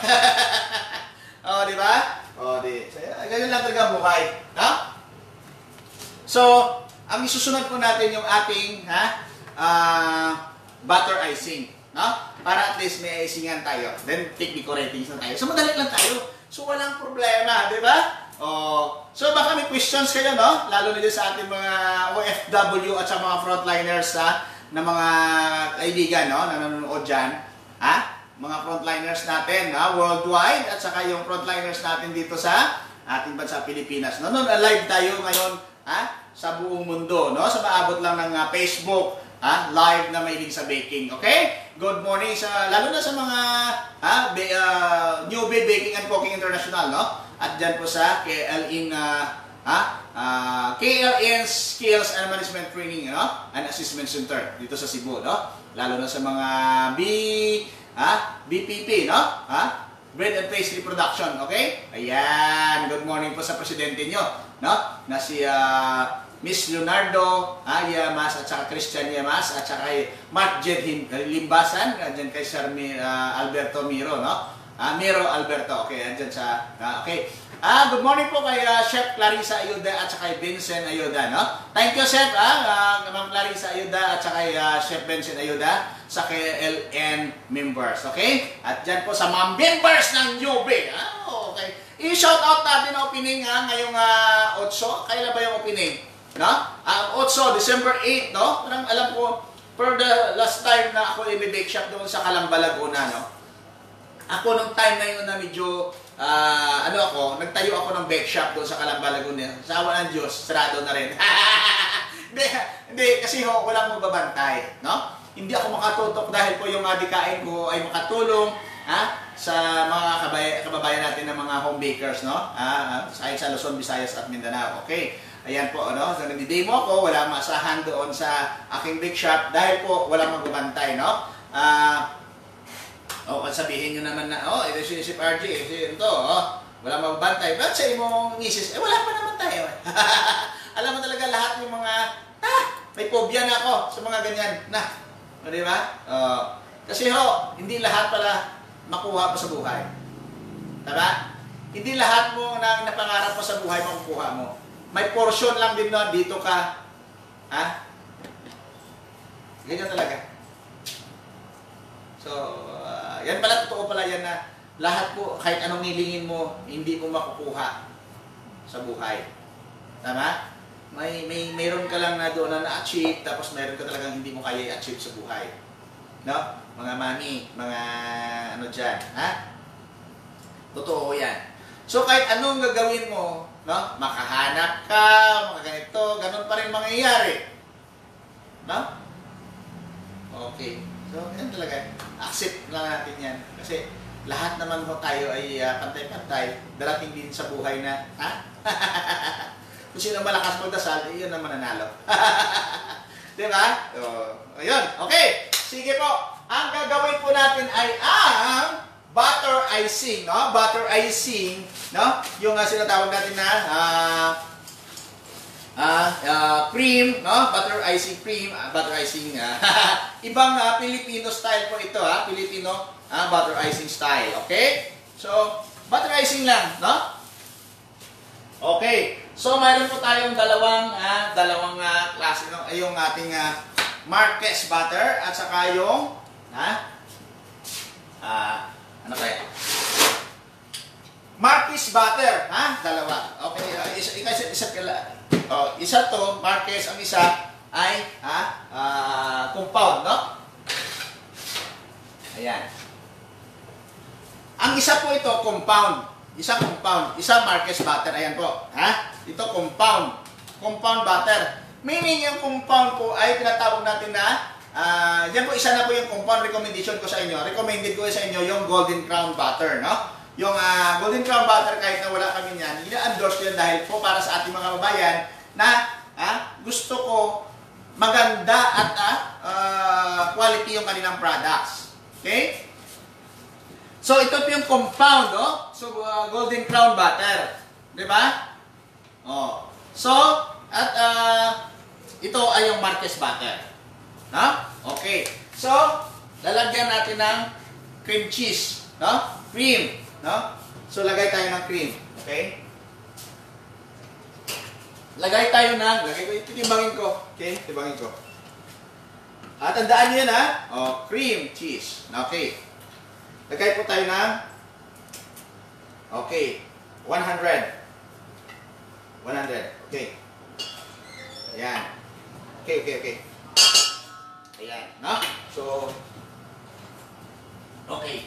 Oh, di ba? Oh, di. So, ganyan lang talaga buhay. Ha? So, ang isusunod po natin yung ating ha, uh, butter icing, no? Para at least may icingan tayo. Then, technical ratings na tayo. So, madali lang tayo. So, walang problema, di ba? Oh, so, baka may questions kayo, no? Lalo na dyan sa ating mga O F W at sa mga frontliners ha, na mga kaibigan, no? Na nanonood dyan. Ha? Mga frontliners natin, ha? Worldwide, at saka yung frontliners natin dito sa ating bansa Pilipinas. No, no, live tayo ngayon, ha? Sa buong mundo, no? Sa maabot lang ng uh, Facebook, ha? Live na mahilig sa baking, okay? Good morning sa, lalo na sa mga ha? Be, uh, Newbie Baking and Cooking International, no? At dyan po sa K L in uh, ha? uh, K L N Skills and Management Training, no? And Assessment Center dito sa Cebu, no? Lalo na sa mga B, ha? B P P, no? Ha? Bread and Pastry Production, okay? Ayan, good morning po sa presidente nyo, no? Na si uh, Miss Leonardo ah, Yamas at saka Christian Yamas at saka kay Mark Jed Limbasan, dyan kay Sir uh, Alberto Miro, no? Ah, Miro Alberto, okay, andyan sa, uh, okay. Ah, good morning po kay uh, Chef Clarissa Ayuda at saka kay Vincent Ayuda, no? Thank you, Chef, ah, uh, Ma'am Clarissa Ayuda at saka kay uh, Chef Vincent Ayuda sa K L N members, okay? At dyan po sa mga members ng Newbie, ah, okay. I-shout out natin ang opening ha, ngayong uh, otso. Kailan ba yung opening? No? Ang otso, December eighth, no? Parang alam ko, for the last time na ako i-bake shop doon sa Calamba, Laguna, no? Ako nung time na yun na medyo, uh, ano ako, nagtayo ako ng bake shop doon sa Calamba, Laguna. Sa awa ng Diyos, sarado na rin. Hindi, hindi, kasi ho, walang magbabantay, no? Hindi ako makatutok dahil po yung adikain ko ay makatulong, ha? Sa mga kabay, kababayan natin ng mga home bakers, no? Ah, sa sa Luzon, Visayas at Mindanao. Okay. Ayan po, ano? So, nag-demo ko, wala maasahan doon sa aking bake shop dahil po walang magbabantay, no? Ah, uh, oh, sabihin nyo naman na, oh, ito si, si R J, si ito, oh, walang magbabantay. Ba't sa imong misis? Eh, wala pa naman tayo. Alam mo talaga lahat yung mga, ah, may phobia na ako sa mga ganyan. Na, o, di ba? Uh, kasi ho, hindi lahat pala makuha mo sa buhay. Tama? Hindi lahat mo na napangarap mo sa buhay makukuha mo. May portion lang din na dito ka. Ha? Ganyan talaga. So, uh, yan pala, totoo pala yan na lahat po, kahit anong nilingin mo, hindi mo makukuha sa buhay. Tama? May, may, mayroon ka lang na doon na na-achieve, tapos mayroon ka talagang hindi mo kaya i-achieve sa buhay. No? Mga mami, mga ano dyan, ha? Totoo yan. So, kahit anong gagawin mo, no? Makahanap ka, mga ganito, ganun pa rin mangyayari. No? Okay. So, yan talaga. Accept lang natin yan. Kasi, lahat naman ho tayo ay uh, pantay-pantay. Darating din sa buhay na, ha? Kung sino malakas magdasal, eh, yun ang mananalo. Diba? So, ayun. Okay. Sige po. Ang gagawin po natin ay ang butter icing, no? Butter icing, no? Yung uh, sinatawag natin na uh, uh, uh, cream, no? Butter icing cream, uh, butter icing. Uh, ibang uh, Filipino style po ito, ha? Filipino uh, butter icing style, okay? So, butter icing lang, no? Okay. So, mayroon po tayong dalawang uh, dalawang uh, klase, no? Ay yung ating uh, Marquez butter at saka yung ha? Ah, uh, ano kaya? Marquez butter, ha? Dalawa. Okay, uh, isa isa isa kala. Oh, isa to Marquez, ang isa ay ha, uh, compound, no? Ayan. Ang isa po ito compound. Isa compound, isa Marquez butter. Ayan po, ha? Ito compound. Compound butter. Meaning yung compound po ay tinatawag natin na Uh, yan po, isa na po yung compound recommendation ko sa inyo. Recommended ko sa inyo yung Golden Crown Butter, no? Yung uh, Golden Crown Butter, kahit na wala kami niyan, ina-endorse ko yan dahil po para sa ating mga kababayan na uh, gusto ko maganda at uh, uh, quality yung kanilang products. Okay? So, ito po yung compound, no? So, uh, Golden Crown Butter. Diba? Oh. So, at uh, ito ay yung Marquez Butter. No? Okay. So, lalagyan natin ng cream cheese. No? Cream. No? So, lagay tayo ng cream. Okay? Lagay tayo ng, lagay ko, titimbangin ko. Okay? Titimbangin ko. At tandaan nyo yan, ha? Oh, cream cheese. Okay. Lagay po tayo ng, okay, one hundred. one hundred. Okay. Ayan. Okay, okay, okay. Ayan, no? So, okay.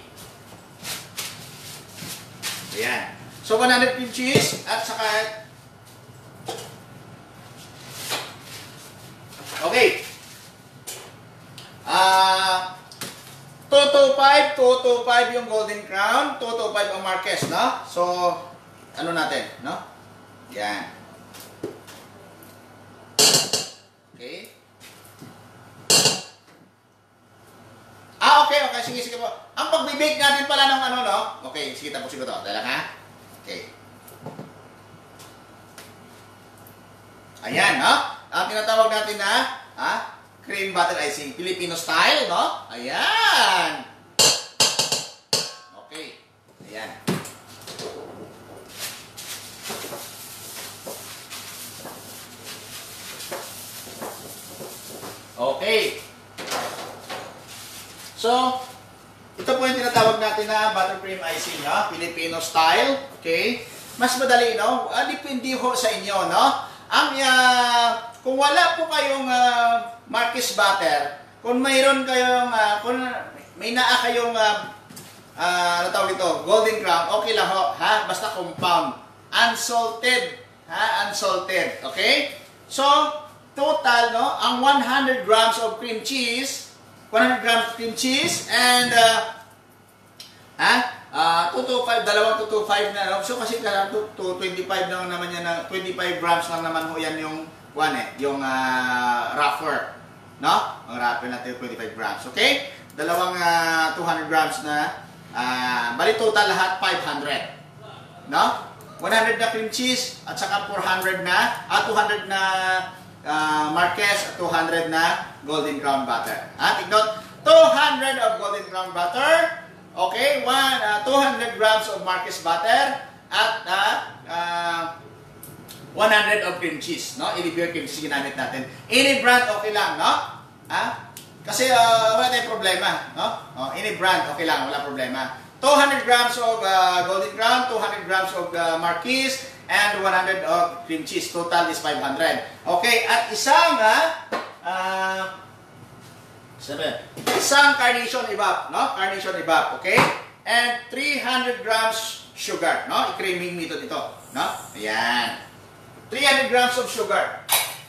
Ayan. So, one hundred cream cheese at saka okay. Ah, uh, two two five, two two five yung Golden Crown, two two five ang Marquez, no? So, ano natin, no? Yan. Okay? Ah, okay, okay. Sige, sige po. Ang pag-bake natin pala ng ano, no? Okay, sige, tapusin ko to. Dala ha? Okay. Ayan, no? Ang tinatawag natin na, ha? Cream butter icing. Filipino style, no? Ayan. Okay. Ayan. Okay. So, ito po yung tinatawag natin na buttercream icing, no? Filipino style, okay? Mas madali, no? Uh, depende ho sa inyo, no? Ang, uh, kung wala po kayong uh, Marquis butter, kung mayroon kayong, uh, kung may naa kayong, uh, uh, ano tawag ito, golden crown, okay lang ho, ha? Basta compound. Unsalted, ha? Unsalted, okay? So, total, no? Ang one hundred grams of cream cheese, one hundred grams of cream cheese, and uh, ha? Uh, two to five, dalawang two to five na, no? So kasi kaya two to twenty-five lang naman yan, na twenty-five grams lang naman ho yan yung, one eh, yung uh, wrapper, no? Ang wrapper natin twenty-five grams, okay? Dalawang uh, two hundred grams na, uh, bali total lahat five hundred, no? one hundred na cream cheese, at saka four hundred na, at two hundred na Uh, Marquez at two hundred na golden crown butter. Ah, take note, two hundred of golden crown butter, okay, one, uh, two hundred grams of Marquez butter, at uh, uh, one hundred of cream cheese, no? Any beer cream cheese ginamit natin. Any brand okay lang, no? Ah? Kasi uh, wala tayong problema, no? Oh, any brand okay lang, wala problema. two hundred grams of uh, golden crown, two hundred grams of uh, Marquez, and one hundred of cream cheese. Total is five hundred. Okay, at isang uh, uh, isang carnation evap, no? Carnation evap, okay? And three hundred grams sugar, no? I-creaming nito dito, no? Ayan. three hundred grams of sugar.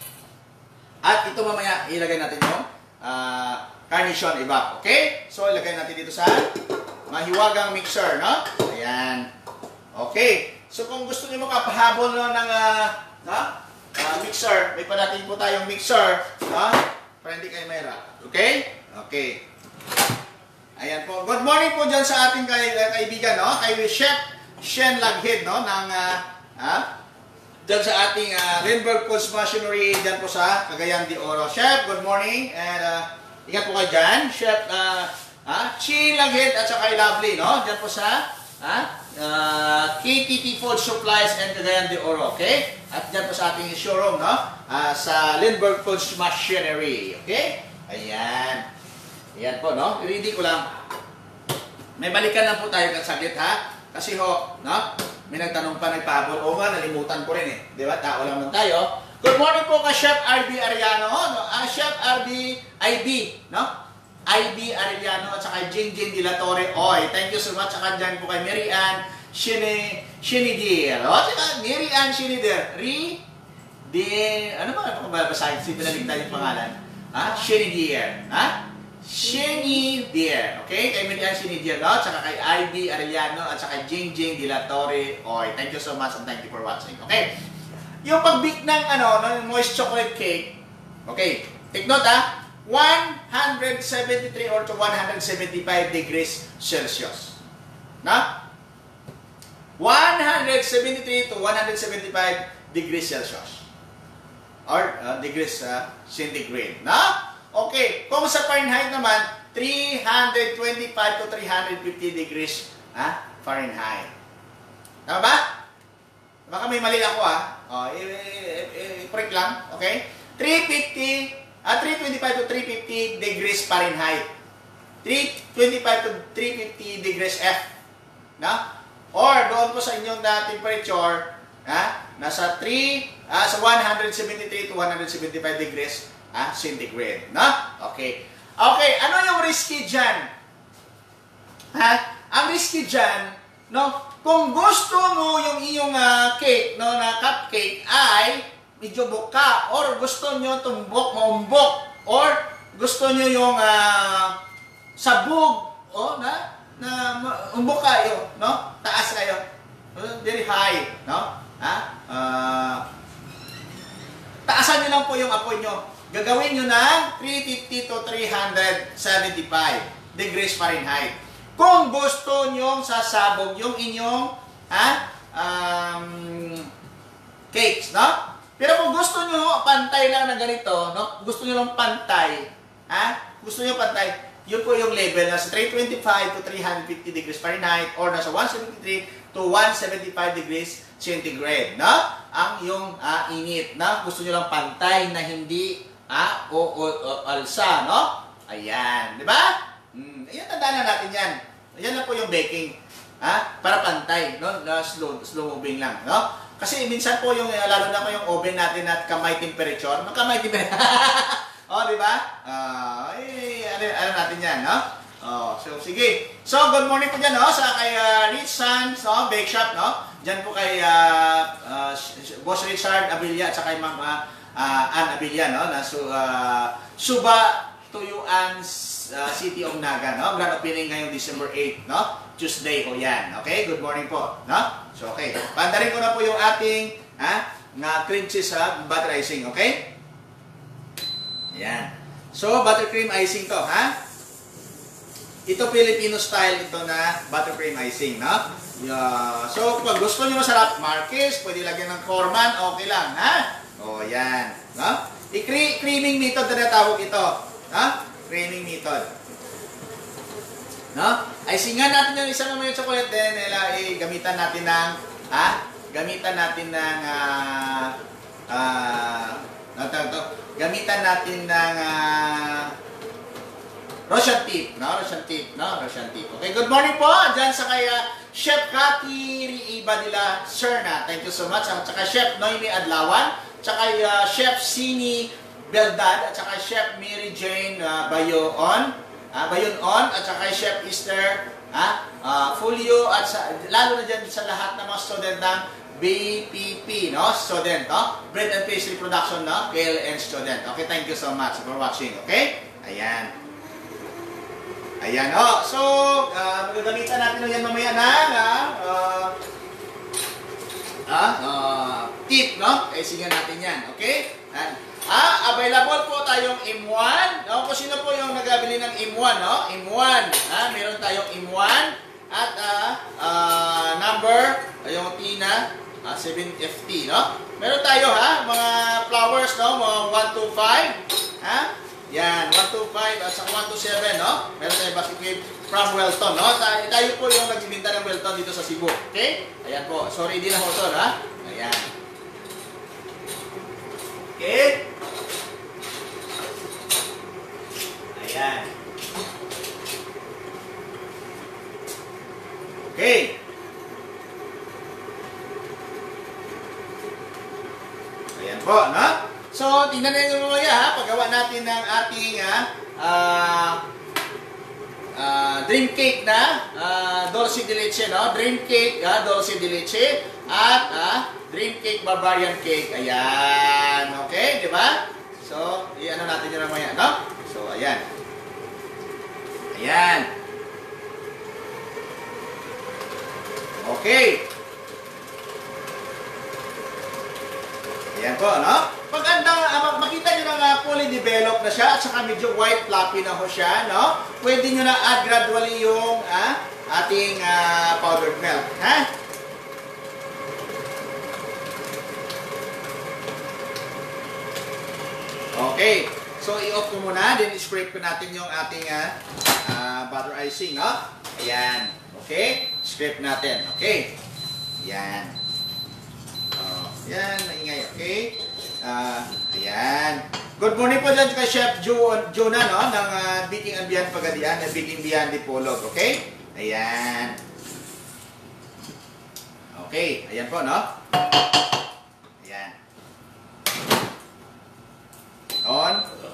At ito mamaya ilagay natin yung uh, carnation evap, okay? So ilagay natin dito sa mahiwagang mixer, no? Ayan. Okay. So kung gusto niyo makapahabol no, ng uh, no? uh, mixer, may parating po tayong mixer, no? Para hindi kayo mahirap. Okay? Okay. Ayan po. Good morning po dyan sa ating kay, uh, kaibigan, no? Kay Chef Shen Laghid, no? Ng, uh, uh, dyan sa ating uh, Lindbergh Foods Machinery, dyan po sa Cagayan de Oro. Chef, good morning. And uh, ingat po kayo dyan. Chef uh, uh, Chi Laghid at saka kay Lovely, no? Dyan po sa uh, uh, K T T Food Supplies and Cagayan de Oro, okay? At dyan po sa ating showroom, no? Uh, sa Lindbergh Foods Machinery, okay? Ayan. Ayan po, no? I-ready ko lang. May balikan lang po tayo saglit, ha? Kasi ho, no? May nagtanong pa, nagpahabol. O nga, nalimutan ko rin eh. Di ba? Tao lang man tayo. Good morning po ka Chef R B Ariano, no? Ah, Chef R B I B, no? I B Arellano at saka Jing Jing de la Torre. Oy, thank you so much. Saka dyan po kay Mary Ann Shini, Shinidir. O, diba? Mary Ann Shinidir. Ri, di, ano ba? Ano ba basahin? Si pinaligtan yung pangalan. Ha? Shinidir. Ha? Shinidir. Okay? Kay Mary Ann Shinidir, no? At saka kay I B Arellano at saka Jing Jing de la Torre. Oy, thank you so much and thank you for watching. Okay? Yung pag-bake ng, ano, ng moist chocolate cake. Okay? Take note, ha? one hundred seventy-three or to one hundred seventy-five degrees Celsius. Na? one hundred seventy-three to one hundred seventy-five degrees Celsius. Or uh, degrees uh, centigrade. Na? Okay. Kung sa Fahrenheit naman, three hundred twenty-five to three hundred fifty degrees ah, Fahrenheit. Tama ba? Baka may mali ako ah. Oh, i-break lang. Okay? three fifty At uh, three twenty-five to three fifty degrees Fahrenheit. three twenty-five to three fifty degrees F. Na? Or doon po sa inyong na temperature, ha? Nasa three, uh, sa one hundred seventy-three to one hundred seventy-five degrees ah, centigrade. Na? Okay. Okay, ano yung risky dyan? Ha? Ang risky dyan, no? Kung gusto mo yung iyong uh, cake, no, na cupcake ay medyo buka, or gusto nyo tumbok, maumbok, or gusto nyo yung uh, sabog, oh, na, na umbok kayo, no? Taas kayo. Very high, no? Ha? Uh, taasan nyo lang po yung apoy nyo. gagawin nyo ng three fifty to three seventy-five degrees Fahrenheit. Kung gusto nyo sasabog yung inyong ha, um, cakes, no? Pero kung gusto nyo pantay lang na ganito, no? Gusto nyo lang pantay, ha? Gusto nyo pantay, yun po yung level na sa three twenty-five to three fifty degrees Fahrenheit or nasa one seventy-three to one seventy-five degrees centigrade, no? Ang yung uh, init, na gusto nyo lang pantay na hindi ah, o, o, o alsa, no? Ayan, di ba? Hmm, ayan, tandaan na natin yan. Ayan na po yung baking, ha? Para pantay, no? Na slow, slow moving lang, no? Kasi minsan po yung, lalo na po yung oven natin at kamay temperature, no? Kamay temperature. Oh, di ba? Uh, eh, ano, ano natin yan, no? Oh, so, sige. So, good morning po dyan, no? Sa kay uh, Rich Sands, no? Bake Shop, no? Dyan po kay uh, uh, Boss Richard Abilia at sa kay Ma'am uh, uh, Ann Abilia, no? Na so, uh, Suba Tuyuan uh, City of Naga, no? Grand opening ngayong December eighth, no? Tuesday po yan. Okay? Good morning po, no? So, okay. Pandarin ko na po yung ating ha, nga cream cheese sa butter icing, okay? Ayan. So, buttercream icing to, ha? Ito Filipino style ito na buttercream icing, no? Yeah. So, pag gusto nyo masarap, Marquez, pwede lagyan ng Corman, okay lang, ha? O, yan. No? I-creaming method na natawag ito. No? Creaming method. No? Icingan natin yung isang naman yung chocolate, then eh, gamitan natin ng, ha? Gamitan natin ng, ah, ah, uh, uh, gamitan natin ng, ah, Russian tip, no? Russian tip, no? Russian tip. Okay, good morning po dyan sa kaya Chef Cathy Riiba Dila Serna. Thank you so much. At saka Chef Noemi Adlawan, at saka uh, Chef Sini Beldad, at saka Chef Mary Jane uh, Bayoon, uh, Bayoon, at saka Chef Easter uh, uh, Fulio, at sa, lalo na dyan sa lahat ng mga student ng B P P, no? Student, no? Bread and Pastry Production, no? K L N student. Okay, thank you so much for watching. Okay? Ayan. Ayan, oh. So, uh, magagamitan natin yan mamaya na, uh, uh, uh, tip, no? Eh, sige natin yan, okay? Ayan. Ah, available po tayong M one, no? Kung sino po yung nagabili ng M one, no? M one, ha? Meron tayong M one at uh, uh, number, yung Tina, uh, seven F T, no? Meron tayo, ha? Mga flowers, no? Mga one two five, ha? Yan, one two five at saka one two seven, no? Meron tayong basket cake from Welton, no? Tayo, tayo po yung nagbibinta ng Welton dito sa Cebu. Okay? Ayan po. Sorry, di na motor, ha? Ayan. Okay? Ayan. Okay. Ayan po, no? So, tingnan natin mamaya, ha? Paggawa natin ng ating uh, uh, uh, dream cake na uh, dulce de leche, no? Dream cake, uh, dulce de leche at uh, dream cake barbarian cake. Ayan. Okay, di ba? So, i-ano natin yun mamaya, no? So, ayan. Ayan. Okay. Ayan po, no? Maganda, uh, makita nyo na uh, fully developed na siya at saka medyo white fluffy na ho siya, no? Pwede nyo na add gradually yung uh, ating uh, powdered milk, ha? Okay. So, i-off ko muna, then scrape ko natin yung ating uh, uh, butter icing, no? Ayan. Okay? Scrape natin. Okay? Ayan. Oh, ayan, maingay. Okay? Uh, ayan. Good morning po dyan kay Chef Jo, Jonah, no? Ng uh, Biking Ambian Pagadian, ng Biking Bian Dipolog. Okay? Ayan. Okay. Ayan po, no? Ayan. On.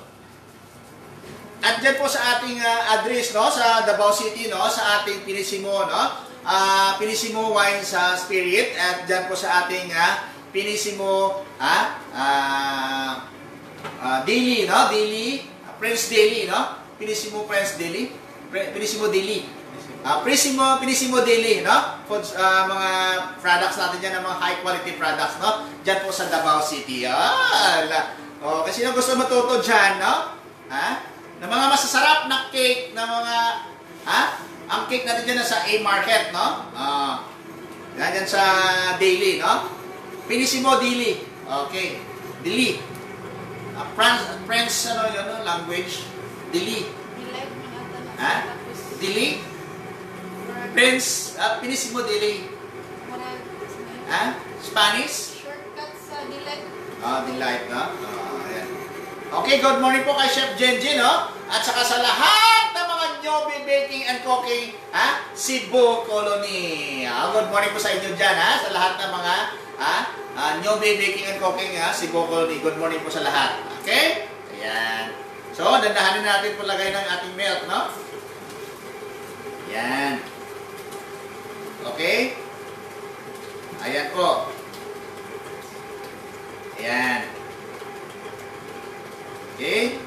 At dyan po sa ating uh, address, no? Sa Davao City, no? Sa ating Pinisimo, no? Uh, Pinisimo Wine sa Spirit. At dyan po sa ating uh, Pinisimo ah, uh, uh, Daily, no? Daily, uh, Prince Daily, no? Pinisimo Prince Daily, Pinisimo Daily. Uh, Pinisimo, Pinisimo Daily, no? Foods, uh, mga products natin dyan, mga high quality products, no? Dyan po sa Davao City. Ah, O, kasi sino gusto matuto dyan, no? Ha? Na mga masasarap na cake, na mga, ha? Ang cake natin dyan nasa A-Market, no? Ah, yan dyan sa Daily, no? Pinissimo Daily. Okay. Dili. Uh, French, French, ano yun, no? Language. Dili. Ha? Dili? Prince, uh, Pinissimo Dili. Ha? Spanish? Shortcut sa Delight. Ah, Delight, no? Ah, ayan. Okay, good morning po kay Chef Genji, no? At saka sa lahat ng mga Nyobe Baking and Cooking, ha? Cebu Colony. Ah, good morning po sa inyo dyan, ha? Sa lahat ng mga, ha? Uh, Nyobe Baking and Cooking, ha? Cebu Colony. Good morning po sa lahat. Okay? Ayan. So, dandahanin natin po lagay ng ating milk, no? Ayan. Okay? Ayan po. Ayan. Okay?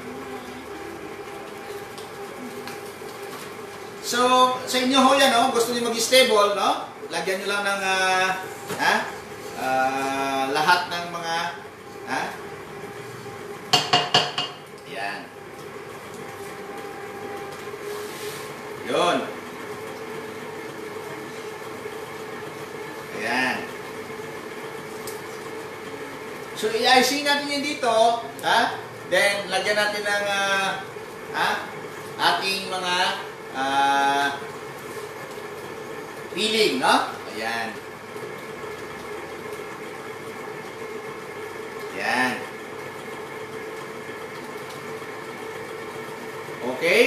So, sa inyo ho yan, no? Gusto niyo mag-stable, no? Lagyan niyo lang ng, uh, ha? Uh, lahat ng mga, ha? Ayan. Yun. Ayan. So, i-icing natin yun dito, ha? Then, lagyan natin ng, uh, ha? Ating mga, uh, filling, no? Ayan. Ayan. Okay?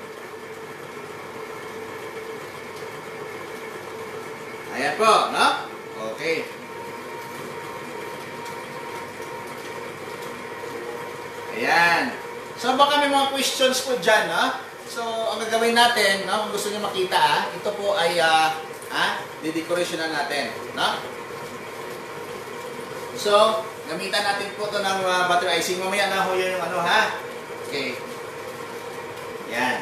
Ayan po, no? Okay. Ayan. So, baka may mga questions po dyan, no? So, ang gagawin natin, no? Kung gusto niyo makita, ah, ito po ay, ah, ah, didecoration na natin, no? So, gamitan natin po ito ng uh, butter icing. Mamaya na ho yun yung ano, ha? Okay. Ayan.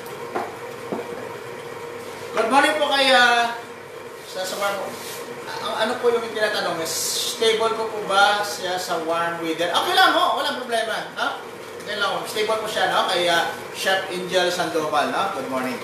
Good morning po kay, uh, sa, sa warm, uh, ano po yung tinatanong? Stable po po ba siya sa warm weather? Okay lang ho, walang problema, no? Okay lang ho, stable po siya, no? Kay uh, Chef Angel Sandoval, no? Good morning.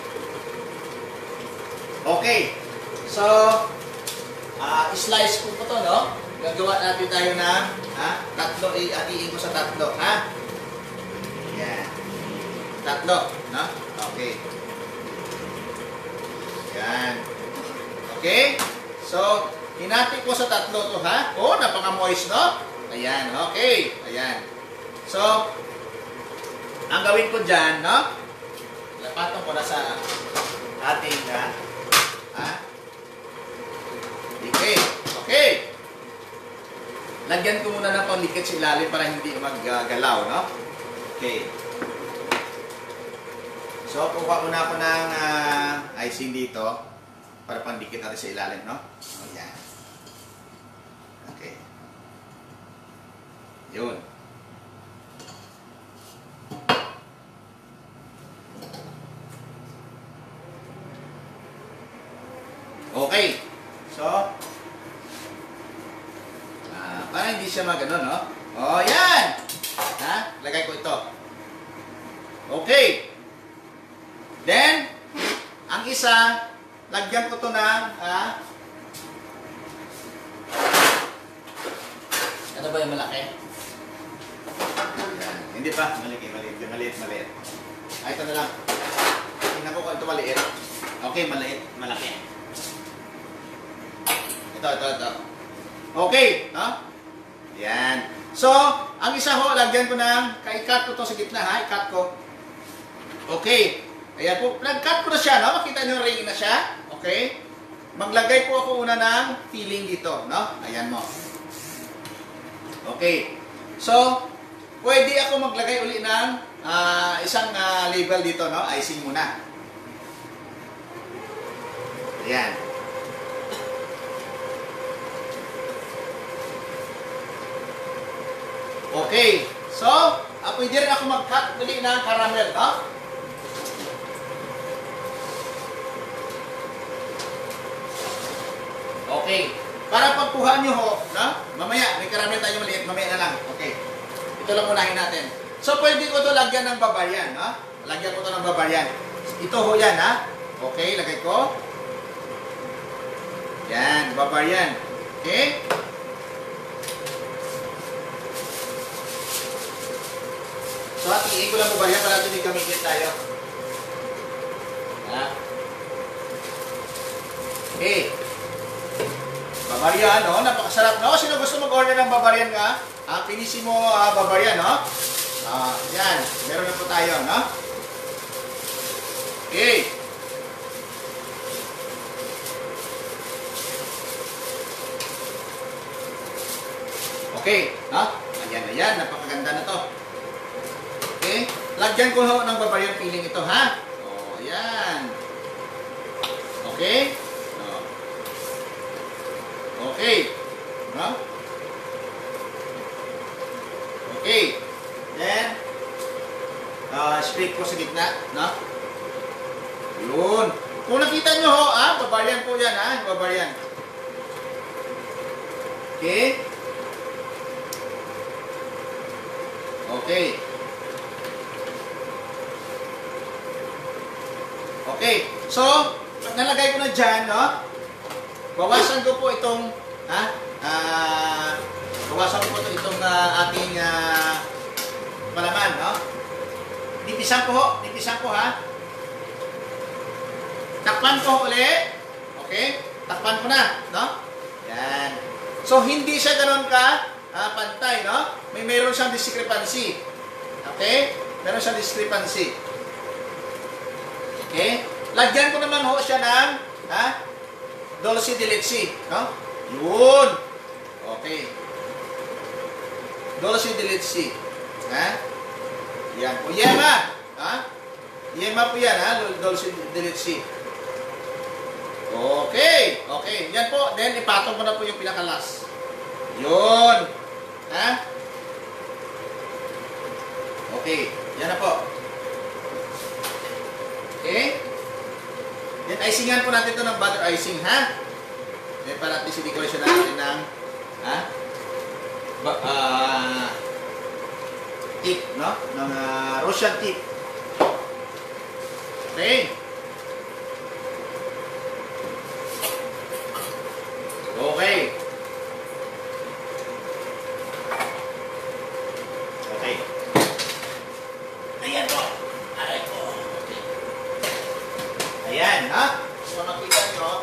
Okay. So, uh, slice po po to, no? Gagawa natin tayo ng, ha? Tatlo, i-atiin ko sa tatlo, ha? Yan. Tatlo, no? Okay. Yan. Okay? So, hinati ko sa tatlo to, ha? Oh, napaka-moist, no? Ayan, okay. Ayan. So, ang gawin ko dyan, no? Lapatong ko na sa ating, ha? Ha? Okay. Okay. Lagyan ko muna ng panglikit sa ilalim para hindi maggalaw, no? Okay. So, kuha muna ako ng uh, icing dito para pandikit natin sa ilalim, no? Ayan. Okay. Yun. Okay. So, uh, para hindi siya magano, no? O, yan! Ha? Lagay ko ito. Okay. Then, ang isa, lagyan ko ito ng, ha? Ano ba yung malaki? Ayan. Hindi pa. Maliit, maliit, maliit, maliit. Ay, ito na lang. Tingnan ko kung ito maliit. Okay, maliit, malaki. Ito, ito, ito. Okay, no? Ayan. So, ang isa ho, lagyan ko ng, ka-cut ko ito sa gitna, ha? I-cut ko. Okay. Ayan po, nag-cut ko na siya, no? Makita nyo ring na siya. Okay? Maglagay po ako una ng filling dito, no? Ayan mo. Okay. So, pwede ako maglagay uli ng uh, isang uh, label dito, no? Icing muna. Ayan. Okay. So, uh, pwede rin ako mag-cut uli ng caramel, no? Okay. Para pagkuha nyo ho, no? Mamaya, may caramel tayo maliit, mamaya na lang. Okay. Ito lang unahin natin. So, pwede ko ito lagyan ng babaryan, ha? Lagyan ko ito ng babaryan. Ito ho yan, ha? Okay, lagay ko. Yan, babaryan. Okay? So, hatiin ko lang babaryan para natin gamitin tayo. Ha? Okay. Babaryan, no? Napakasarap, no? Sino gusto mag-order ng babaryan ka? Ah, pinisi mo uh, babaryan, no? Ah, yan. Meron na po tayo, no? Okay. Okay, no? Ayan, ayan. Napakaganda na to. Okay. Lagyan ko ho ng babaryan piling ito, ha? Oh, ayan. Okay. Oh. Okay. No? Okay. Then, uh, split ko sa gitna, no? Yun. Kung nakita nyo ho, ah, babaryan po yan, ha? Babaryan. Okay. Okay. Okay. So, pag nalagay ko na dyan, no? Bawasan ko po itong, ha? Ah, bawasan ko po itong uh, ating uh, palaman, no? Nipisan ko ho. Nipisan ko, ha? Takpan ko ulit. Okay? Takpan ko na, no? Yan. So, hindi siya ganoon ka ah, pantay, no? May meron siyang discrepancy. Okay? Meron siyang discrepancy. Okay? Lagyan ko naman ho siya ng, ha? Dulce de leche, no? Yun. Okay. Dulce de leche. Ha? Yan po. Yema. Ha? Yema po yan, ha? Dulce de leche. Okay. Okay. Yan po. Then, ipatong ko na po yung pinakalas. Yun. Ha? Okay. Yan na po. Okay. Then, icingan po natin ito ng butter icing, ha? Then, para natin si-decoration natin ng, ha? Ba, uh, tip, no? Ng uh, Russian tip. Okay. Okay. Okay. Ayan po. Aray po. Okay. Ayan, ha? So, makita nyo.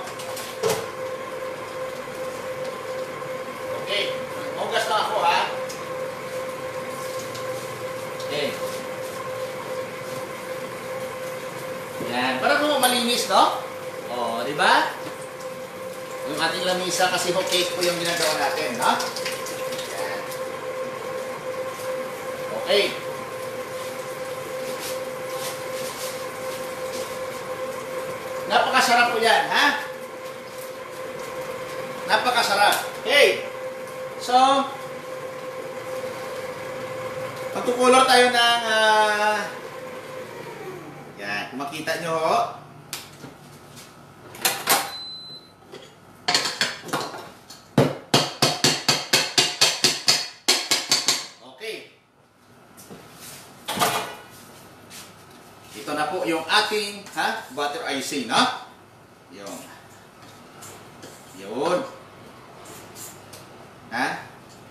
Okay. Hugas na ako, ha? Okay. Yan. Parang mo malinis, no? O, di ba? Yung ating lamisa kasi ho cake po yung ginagawa natin, no? Yan. Okay. Napakasarap po yan, ha? Napakasarap. Okay. So, magkukulor tayo ng uh, yan, kung makita nyo ho. Okay. Ito na po yung ating ha, butter icing, no? Yun. Yun. Ha?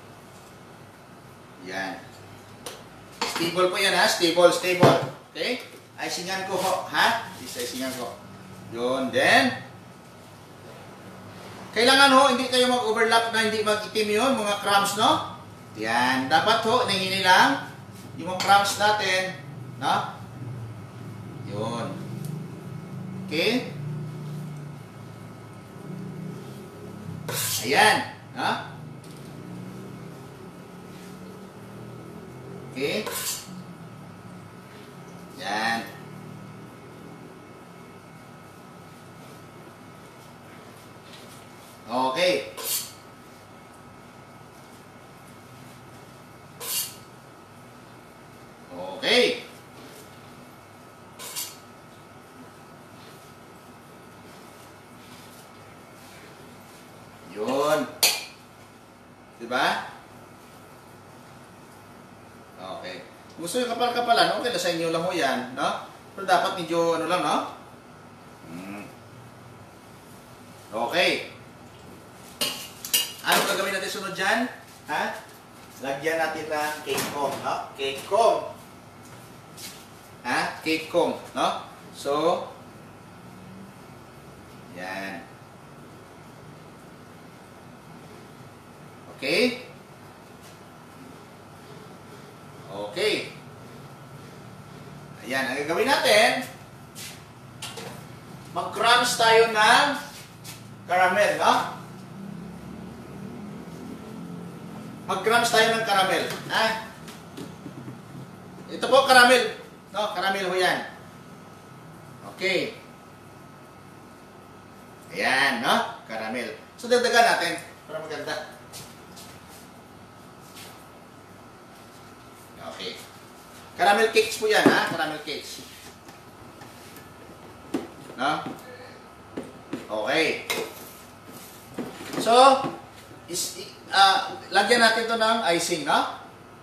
Yan. Stable po yan, ha? Stable, stable. Okay? Icingan ko ho, ha? Isa-icingan ko. Yun. Then, kailangan ho, hindi kayo mag-overlap na hindi mag-itim yun, mga crumbs, no? Yan. Dapat ho, nahihini lang yung mga crumbs natin, no? Yun. Okay? Ayan. Ha? Okay? Yan. Okay. Okay. Yun. Diba? gusto yung kapal-kapalan, okay na sa inyo lang ho yan, no? Pero dapat medyo ano lang, no? Hmm. Okay. Ano gagawin natin sunod dyan? Ha? Lagyan natin ng cake comb, no? Cake comb. Ha? Cake comb, no? So, yan. Okay? Okay. Ayan, ang gagawin natin, mag-crunch tayo ng caramel, no? Mag-crunch tayo ng caramel, ha? Ito po, caramel. No, caramel ho yan. Okay. Ayan, no? Caramel. So, dagdagan natin para maganda. Okay. Caramel cakes po yan, ha? Caramel cakes. No? Okay. So, is, uh, lagyan natin to ng icing, no?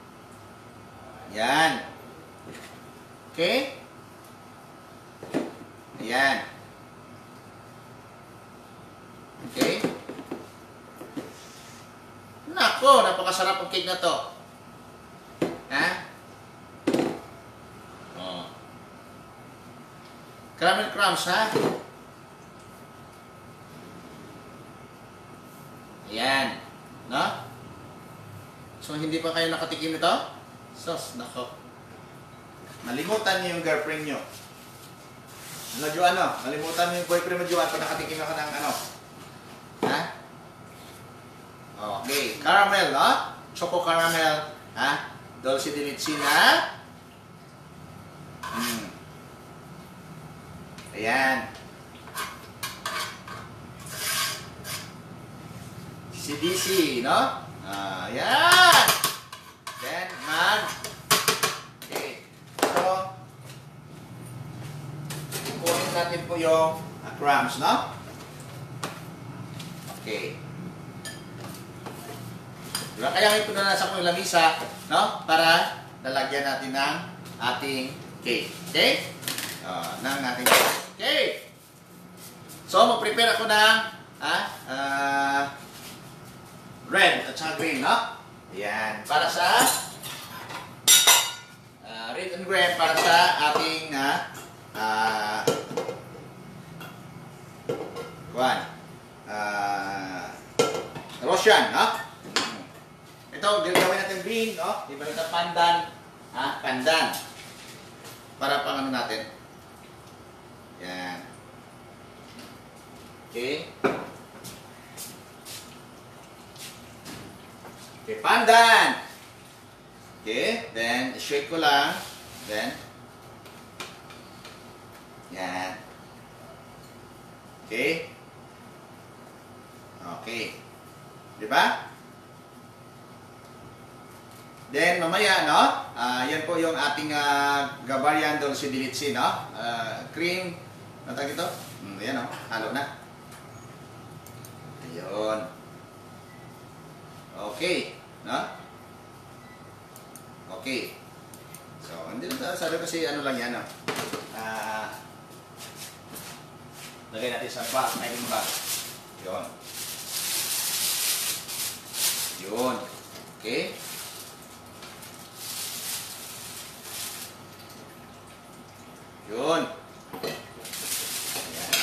Yan. Okay? Ayan. Okay? Nako, napakasarap ang cake na to. Ha? Oh. Caramel crumbs, ha? Ayan. No? So, hindi pa kayo nakatikim nito? Sos, nako. Nalimutan niyo yung girlfriend niyo. Ano, Joan, no? Nalimutan mo yung boyfriend mo, Joan, kung nakatikim ako ng ano. Ha? Okay. Caramel, no? Choco caramel. Ha? Dulce de leche na. Hmm. Ayan. C D C, no? Ah, ayan. Then, mag. Okay. So, kunin natin po yung uh, crumbs, no? Okay. Diba? Kaya ngayon pinanasa ko yung lamisa, no? Para lalagyan natin ng ating cake. Okay? Uh, ng ating cake. Okay. So, mag-prepare ako ng ah, uh, red at saka green, no? Ayan. Para sa uh, red and green para sa ating uh, uh, kuwan. Uh, Roshan, no? Ito, gagawin natin green, no? Iba ito pandan, ha? Pandan. Para pang ano natin. Yan. Okay. Okay, pandan. Okay, then shake ko lang. Then, yan. Okay. Okay. Diba? Then, mamaya, no? Uh, yan po yung ating uh, Gabarian Dulce de Leche, no? Uh, cream. Ano tawag ito? Hmm, yan, no? Halo na. Ayun. Okay. No? Okay. So, hindi na sabi kasi ano lang yan, no? Uh, lagay natin sa bag. Kainin bag. Yun. Yun. Okay. Yun. Ayan.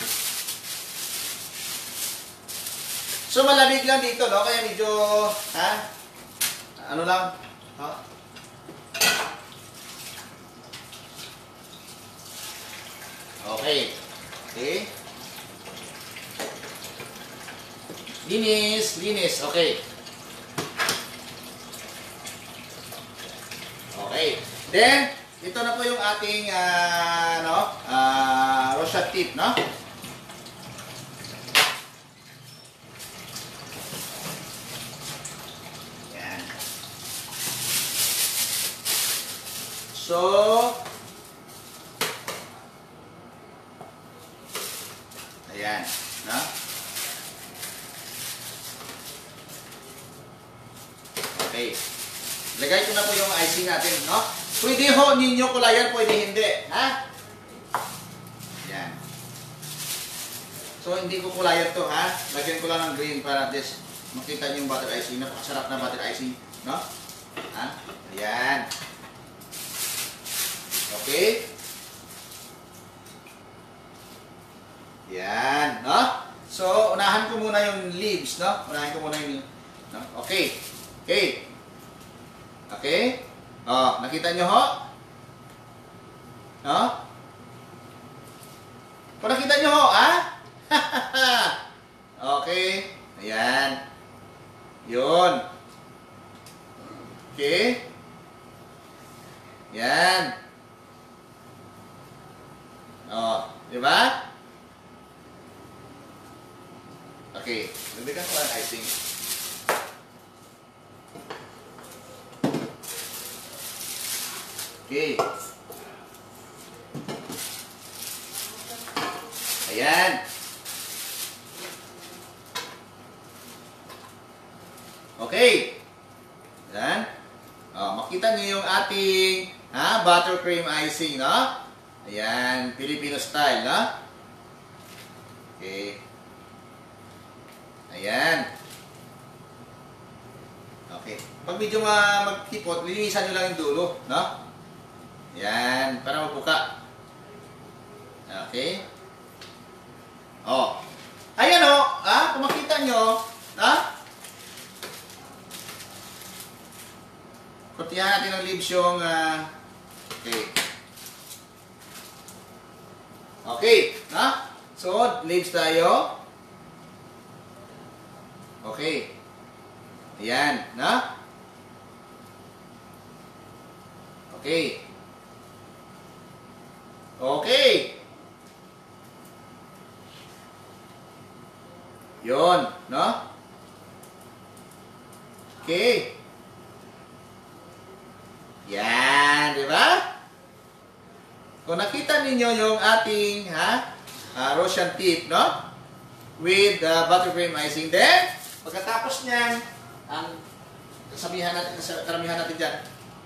So, malamig lang dito, no? Kaya medyo, ha? Ano lang? Ha? Okay. Okay. Linis, linis. Okay. Okay. Then, ito na po yung ating uh, no, uh, rosette tip, no? Yan. So, ayan, no? Okay. Lagay ko na po yung icing natin, no? Pwede ho ninyo kulayan, pwede hindi. Ha? Yan. So, hindi ko kulayan to, ha? Lagyan ko lang ng green para at least makita niyo yung butter icing. Napakasarap na butter icing. No? Ha? Ayan. Okay? Yan. No? So, unahan ko muna yung leaves, no? Unahan ko muna yung... No? Okay. Okay. Okay? Oh, nakita nyo ho? No? Kung nakita nyo ho, ha? Okay. Ayan. Yun. Okay. Yan. Oh, di ba? Okay. Nagbigan ko lang icing. Okay. Ayan. Okay. Ayan. Oh, makita niyo yung ating ha, buttercream icing, no? Ayan, Filipino style, no? Okay. Ayan. Okay. Pag medyo magkipot, linisan nyo lang yung dulo, no? Ayan, para mabuka. Okay. Oh. Ayan o, ah, kung makita nyo, ha? Kuntihan natin ng leaves yung, uh, okay. Okay, ha? So, leaves tayo. Okay. Ayan, na? Okay. Okay. Yun, no? Okay. Yan, di ba? Kung nakita ninyo yung ating, ha, uh, Russian tip, no? With uh, buttercream icing. Then, pagkatapos niyan, ang kasabihan natin, karamihan natin dyan,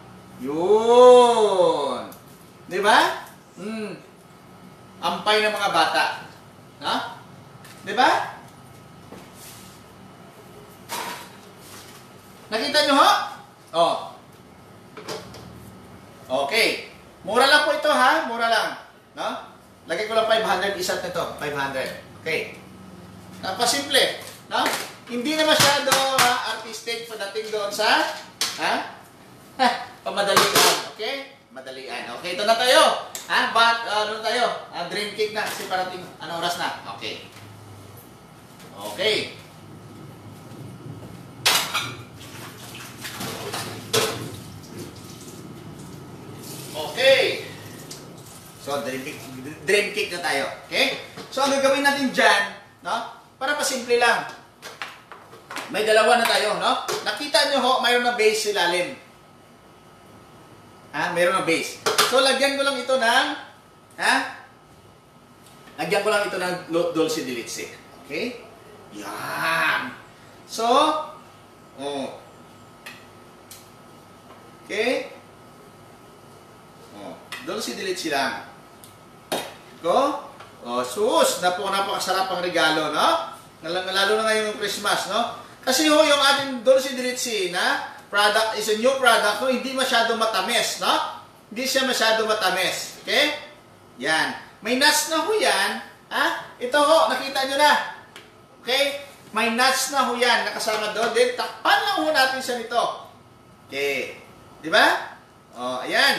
yun. Di ba? Hmm. Ampay ng mga bata. Ha? Di ba? Nakita nyo ho? Oh. Okay. Mura lang po ito, ha? Mura lang. No? Lagay ko lang five hundred isa't nito. five hundred. Okay. Napasimple. No? Hindi na masyado ha, artistic pagdating doon sa ha? Ha? Pamadalian. Okay? Madalian. Okay, ito na tayo. Ha? But, uh, ano tayo? Uh, dream cake na. Kasi parating, anong oras na? Okay. Okay. Okay. So, dream cake, dream cake na tayo. Okay? So, ang gagawin natin dyan, no? Para pasimple lang. May dalawa na tayo, no? Nakita nyo ho, mayroon na base sa ilalim. Ha? Mayroon na base. So, lagyan ko lang ito ng, ha? Lagyan ko lang ito ng dulce de leche. Okay? Yan. So, oh. Okay? Oh. Dulce de leche lang. Ko? Oh, sus! Napo, napakasarap ang regalo, no? Lalo na ngayon yung Christmas, no? Kasi ho, yung ating dulce de leche na product is a new product, no? Hindi masyado matamis, no? Hindi siya masyado matamis. Okay? Yan. May nuts na ho yan. Ha? Ito ho, nakita nyo na. Okay? May nuts na ho yan nakasama doon. Then, takpan lang ho natin siya nito. Okay. Di ba? O, ayan.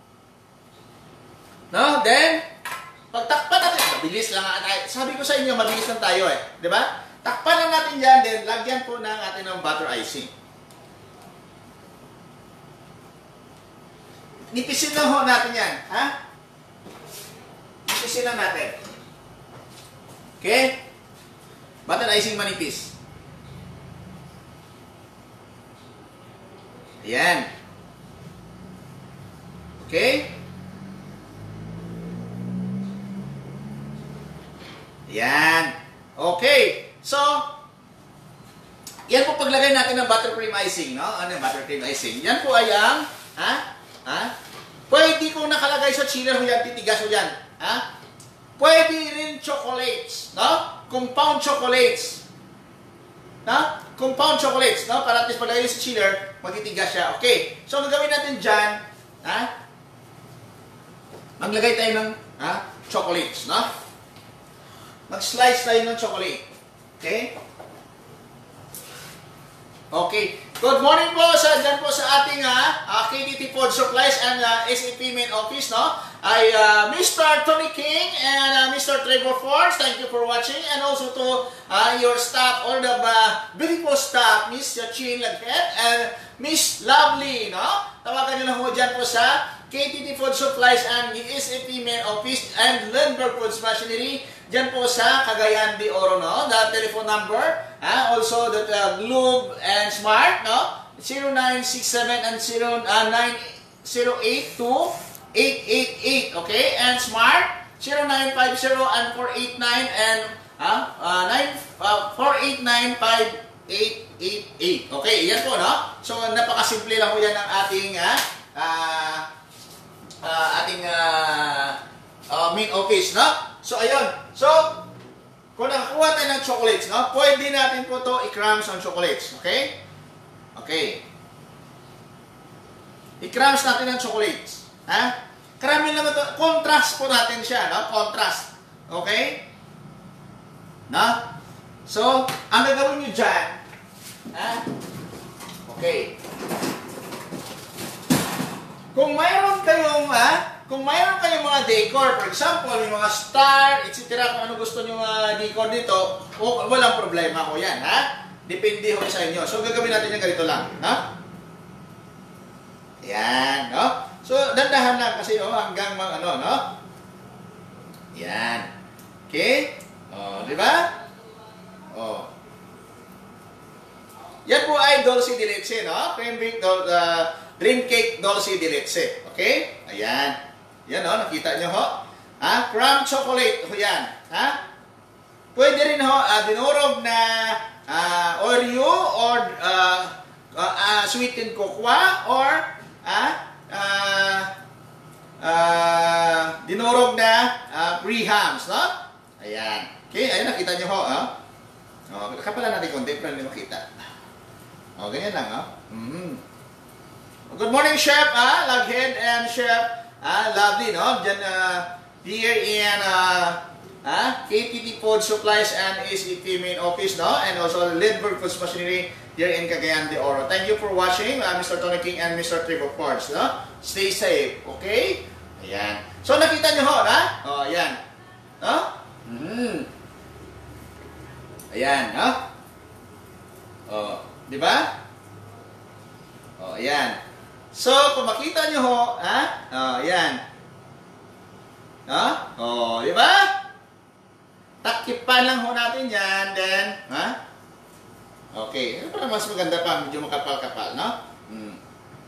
No? Then, pagtakpan natin, mabilis lang nga tayo. Sabi ko sa inyo, mabilis lang tayo eh. Di ba? Takpan lang natin yan, then lagyan po ng atin ng butter icing. Nipisin lang ho natin yan. Ha? Nipisin lang natin. Okay? Butter icing manipis. Ayan. Okay? Ayan. Okay. So, yan po paglagay natin ng buttercream icing, no? Ano yung buttercream icing? Yan po ay ang, ha? Ha? Pwede kung nakalagay sa chiller ho yan, titigas ho yan. Ha? Pwede rin chocolates, no? Compound chocolates. No? Compound chocolates, no? Para at least palagay sa chiller, magtitigas siya. Okay. So, ang gagawin natin dyan, ha? Maglagay tayo ng ha? Chocolates, no? Mag-slice tayo ng chocolate. Okay? Okay. Good morning po sa dyan po sa ating uh, K D T Food Supplies and uh, S A P Main Office, no? Ay uh, Mister Tony King and uh, Mister Trevor Force, thank you for watching, and also to uh, your staff, all the uh, beautiful staff, Miss Yachin Laghet and Miss Lovely, no? Tawagan nyo lang po dyan po sa K T T Food Supplies and S A P Main Office and Lindbergh Foods Machinery dyan po sa Cagayan de Oro, no? The telephone number, uh, also the uh, Globe and Smart, no? zero nine six seven and nine zero eight two eight eight eight, okay? And Smart, zero nine five zero and four eight nine and uh, uh, nine, uh, four eight nine five eight eight eight, okay? Yan po, no? So, napakasimple lang po yan ng ating uh, uh, uh, ating uh, uh, main office, no? So, ayun. So, kung nakakuha tayo ng chocolates, no? Pwede natin po ito i-crumbs ang chocolates. Okay? Okay. I-crumbs natin ang chocolates. Ha? Crumbin naman ito. Contrast po natin siya, no? Contrast. Okay? No? So, ang gagawin nyo dyan, ha? Okay. Kung mayroon kayong, ha? Kung mayroon kayong mga decor, for example, may mga star, et cetera, kung ano gusto nyo mga decor dito, o, walang problema ko yan, ha? Depende ho sa inyo. So, gagawin natin yung ganito lang, ha? Yan, no? So, dandahan lang kasi, oh, hanggang mga ano, no? Yan. Okay? O, di ba? O. Yan po ay dulce de leche, no? Cream cake, uh, dream cake dulce de leche. Okay? Ayan. Yan, no? Nakita nyo, ho? Ha? Crumb chocolate. O, yan. Ha? Pwede rin, ho, uh, dinurog na uh, Oreo or uh, uh, uh, sweetened cocoa or uh, uh, uh, dinurog na uh, pre-hams, no? Ayan. Okay? Ayan, nakita nyo, ho? Ha? O, kapala natin konti para nyo makita. O, ganyan lang, ho? Mm-hmm. Good morning, Chef, ah, Laghead and Chef, ah, Lovely, no? Diyan, uh, here in, uh, ah, K T T Food Supplies and S A P Main Office, no? And also Lindbergh Foods Machinery here in Cagayan de Oro. Thank you for watching, uh, Mister Tony King and Mister Trevor Force, no? Stay safe, okay? Ayan. So, nakita nyo ho, na? O, oh, ayan. No? Mm-hmm. Ayan, no? O, oh, di ba? O, oh, ayan. So, kung makita nyo ho, ha? O, yan. Ha? O, di ba? Takipan lang ho natin yan, then, ha? Okay. Ano pala mas maganda pa, medyo makapal-kapal, no? Hmm.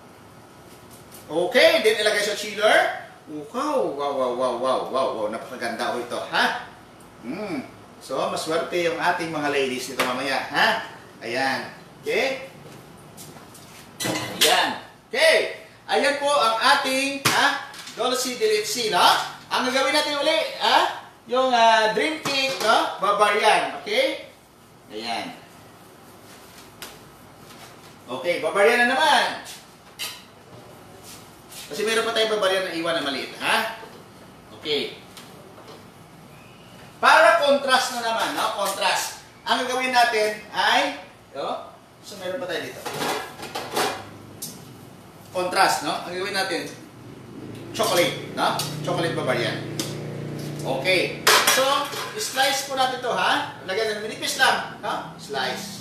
Okay, then ilagay sa chiller. Wow, wow, wow, wow, wow, wow, wow, napakaganda ho ito, ha? Hmm. So, maswerte yung ating mga ladies dito mamaya, ha? Ayan. Okay? Ayan. Okay, ayan po ang ating ha, dulce de leche, no? Ang gagawin natin uli, ha? Yung uh, dream cake, no? Bavarian, okay? Ayan. Okay, Bavarian na naman. Kasi meron pa tayong Bavarian na iwan na maliit, ha? Okay. Para contrast na naman, no? Contrast. Ang gagawin natin ay, no? So, meron pa tayo dito. Contrast, no? Ang gawin natin, chocolate, no? Chocolate Bavarian. Okay. So, slice po natin to, ha? Lagyan ng minipis lang, no? Slice.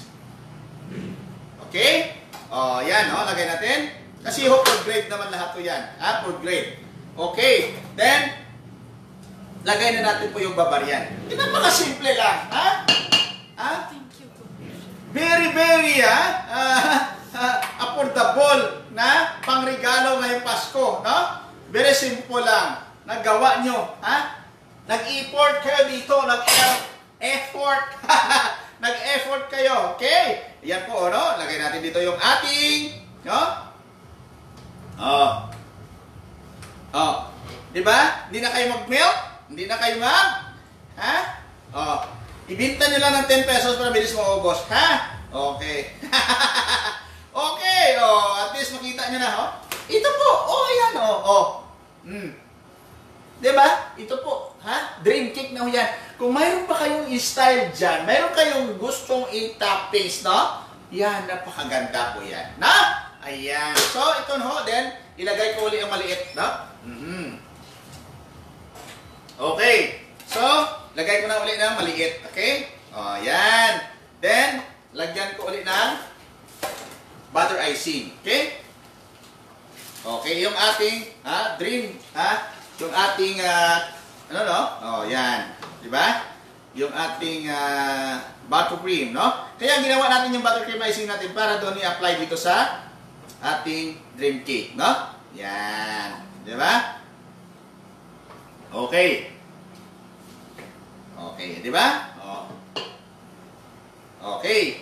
Okay? O, yan, no? Lagay natin. Kasi ho, food grade naman lahat to yan. Ha? Food grade. Okay. Then, lagay na natin po yung Bavarian. Ito napaka-simple lang, ha? Ha? Very, very, ha? Uh, uh, affordable na pangregalo ngayong Pasko, no? Very simple lang. Nagawa nyo, ha? Nag-effort kayo dito, nag-effort. Nag-effort kayo, okay? Yan po, no? Lagay natin dito yung ating, no? Oh. Oh, di ba? Hindi na kayo mag-milk? Hindi na kayo mag? Ha? Oh, ibinta nyo lang ng ten pesos para bilis maubos. Ha? Okay. Okay, oh, at least makita nyo na, oh. Ito po, oh, ayan, oh, oh. Hmm. Di ba? Ito po, ha? Dream cake na ho yan. Kung mayroon pa kayong style dyan, mayroon kayong gustong i-toppings, no? Yan, napakaganda po yan. Na? Ayan. So, ito no, then, ilagay ko ulit ang maliit, no? Mm-hmm. Okay. So, lagay ko na ulit ng maliit. Okay? O, yan. Then, lagyan ko ulit ng butter icing. Okay? Okay, yung ating ha, dream, ha? Yung ating, uh, ano no? O, yan. Diba? Yung ating uh, buttercream, no? Kaya ginawa natin yung buttercream icing natin para doon i-apply dito sa ating dream cake, no? Yan. Diba? Okay. Okay, diba? O. Okay.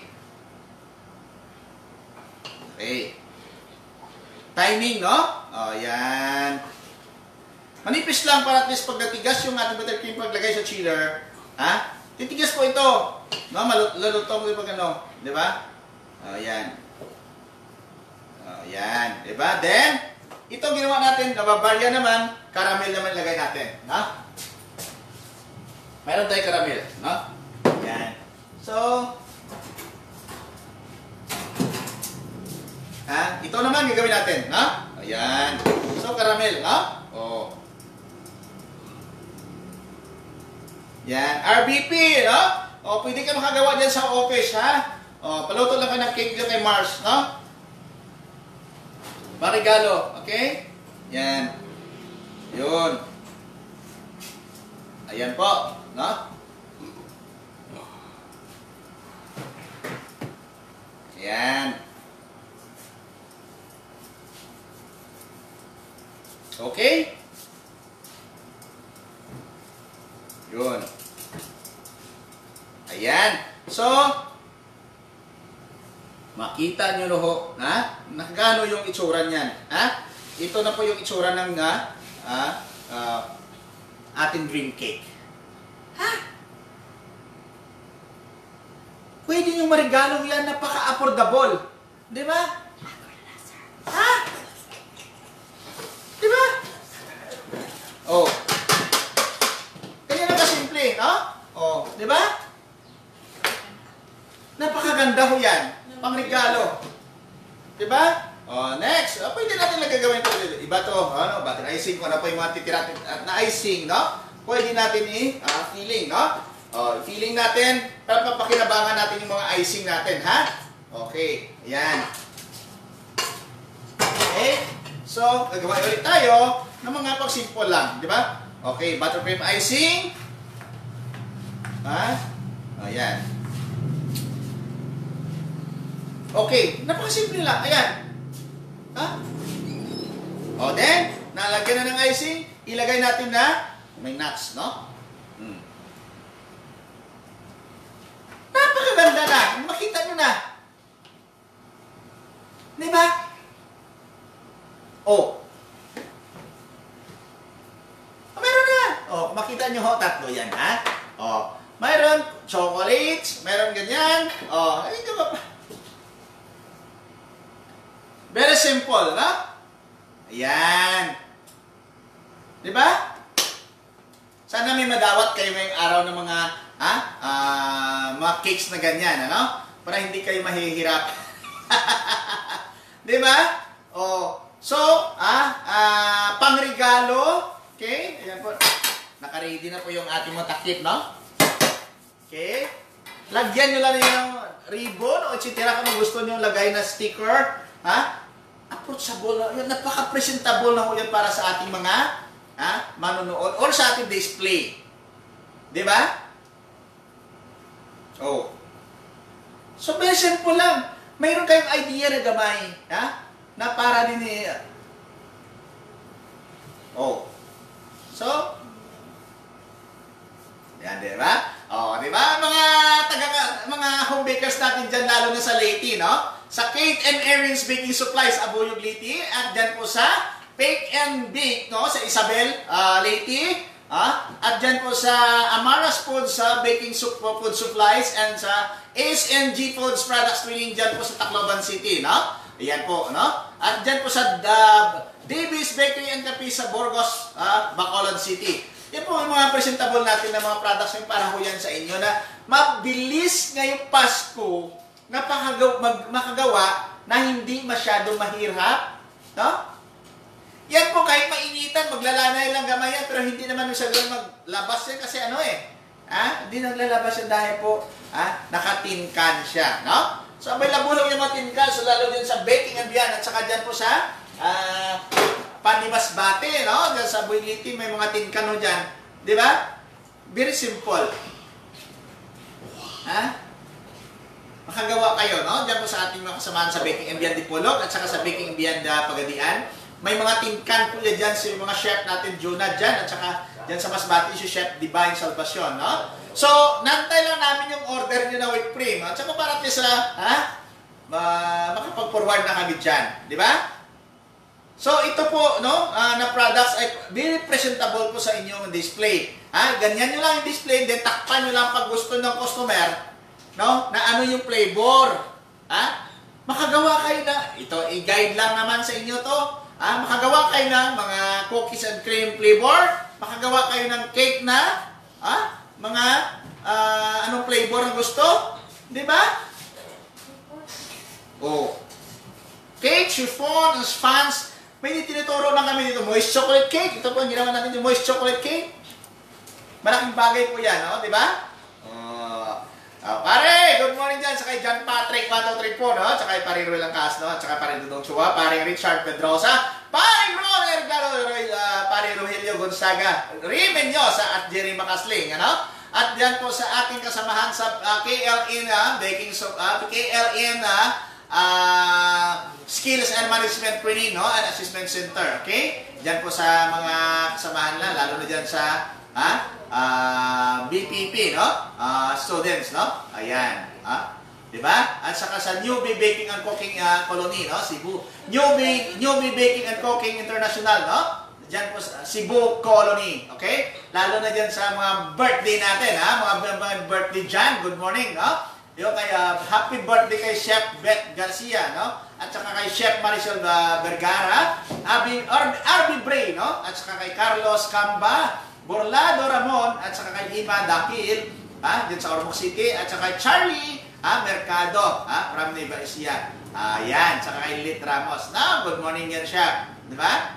Okay. Timing, no? O, yan. Manipis lang para at least pag natigas yung ating buttercream paglagay sa chiller, ha? Titigas po ito. No, malulutong ko pag ano, 'di ba? Oh, yan. Oh, yan, 'di ba? Then, ito ginawa natin, nababarya naman, caramel naman lagay natin, no? Mayroon tayong caramel, no? Yan. So, ha? Ito naman gagawin natin, no? Ayan. So, caramel, no? Oh. Yan, R B P, no? O, pwede ka makagawa dyan sa office, ha? O, paluto lang ka ng cake dyan kay Mars, no? Parigalo, okay? Yan. Yun. Ayan po, no? Ayan. Okay? Yun. Ayan. So, makita nyo ho, ha? Nakagano yung itsura niyan, ha? Ito na po yung itsura ng uh, uh, uh, ating dream cake. Ha? Pwede nyo marigalo yan, napaka-affordable. Di ba? Ha? Di ba? Oh. No? Oh, di ba? Napakaganda ho yan. Pangregalo. Di ba? Oh, next. Oh, pwede natin lang gagawin ito. Iba to, ano, butter icing. Kung ano pa yung mga titira na icing, no? Pwede natin i-filling, uh, no? Oh, filling natin para papakinabangan natin yung mga icing natin, ha? Okay. Ayan. Okay. So, gagawin ulit tayo ng mga pag-simple lang, di ba? Okay, buttercream icing. Ha? O, yan. Okay. Napakasimple lang. Ayan. Ha? O, then, nalagyan na ng icing, ilagay natin na may nuts, no? Hmm. Napakaganda na. Makita nyo na. Diba? O. O, meron na. O, makita nyo ho, tatlo yan, ha? O. Mayroon chocolates, mayroon ganyan. Oh, ay, ba? Very simple, no? Ayan. Di ba? Sana may madawat kayo ngayong araw ng mga, ha? Uh, mga cakes na ganyan, ano? Para hindi kayo mahihirap. Di ba? Oh, so, ah, uh, pangregalo. Okay? Ayan po. Naka-ready na po yung ating mga takip, no? Okay? Lagyan nyo lang yung ribbon o etcetera kung gusto nyo lagay na sticker. Ha? Approachable na. Yan, napaka-presentable na ho yan para sa ating mga ha, manonood or sa ating display. Diba? Oh. So, very simple lang. Mayroon kayong idea na gamay. Ha? Na para din eh. Oh. So, yan, diba? Oh, di ba? Mga taga mga home bakers natin diyan lalo na sa Leyte, no? Sa Kate and Erin's Baking Supplies, Abuyog, Leyte, at diyan po sa Bake and Bake, no? Sa Isabel, uh, Leyte. Ah, at dyan po sa Amaras Foods sa Baking Soup Food Supplies and sa Ace and G Foods Products Training dyan po sa Tacloban City, no? Ayan po, no? At dyan po sa uh, Davis Bakery and Cafe sa Burgos, uh, Bacolod City. Yan po yung mga presentable natin na mga products yung para ho yan sa inyo na mabilis ngayong Pasko na mag makagawa na hindi masyado mahirap, no? Yan po, kahit mainitan, maglalanay lang gamay yan, pero hindi naman sa gano'n maglabas yan kasi ano eh. Ha? Hindi naglalabas yan dahil po, ha? Nakatinkan siya, no? So, may labulong yung mga tinkan, so lalo din sa baking and beyond, at saka dyan po sa uh, Panibasbate, no? Dyan sa Builiti, may mga tinkan no dyan. Di ba? Very simple. Ha? Makagawa kayo, no? Dyan po sa ating mga kasamahan sa Baking and Beyond Dipolog, at saka sa Baking and Beyond uh, Pagadian. May mga tinkan po yan dyan sa so mga chef natin, Jonah dyan, at saka dyan sa Masbate si Chef Divine Salvacion, no? So, nantay lang namin yung order nyo na whipped cream, at saka para sa, ha? Uh, makapag-forward na kami dyan, di ba? So, ito po, no, uh, na products ay very presentable po sa inyong display. Ha? Ganyan nyo lang yung display, then takpan nyo lang pag gusto ng customer, no, na ano yung flavor. Ha? Makagawa kayo na, ito, i-guide lang naman sa inyo to. Ah, makagawa kayo ng mga cookies and cream flavor, makagawa kayo ng cake na, ah, mga uh, anong flavor ang gusto, di ba? Oh. Cake, chiffon, sponge, may tinuturo lang kami dito, moist chocolate cake. Ito po ang ginawa natin yung moist chocolate cake. Malaking bagay po yan, no? Di ba? Uh, pare, good morning dyan sa kay John Patrick one two three po, no? Tsaka kay pare Ruel Angkas, no? Tsaka pare Dudong Chua, pare Richard Pedrosa, pare Ron Ergado, uh, pare Rogelio Gonzaga, Rimenyosa at Jerry Macasling, ano? At yan po sa ating kasamahan sa uh, K L N uh, Baking so, uh, K L N uh, uh, Skills and Management Training, no? And Assessment Center, okay? Diyan po sa mga kasamahan na, lalo na diyan sa ha? Uh, B P P, no? Uh, students, no? Ayan. Ha? Diba? At saka sa Newbie Baking and Cooking uh, Colony, no? Cebu. Newbie, Newbie Baking and Cooking International, no? Diyan po sa Cebu Colony. Okay? Lalo na diyan sa mga birthday natin, ha? Mga, mga birthday dyan. Good morning, no? Yung kay, uh, happy birthday kay Chef Beth Garcia, no? At saka kay Chef Marisol uh, Vergara, Abi, Arby Bray, no? At saka kay Carlos Camba, Borlado Ramon, at saka kay Ima Dakil, ha, dyan sa Ormoc City, at saka kay Charlie, ha, Mercado, ha, from Nueva Ecija. Ayan, saka kay Lit Ramos. Na, good morning yan siya. Di ba?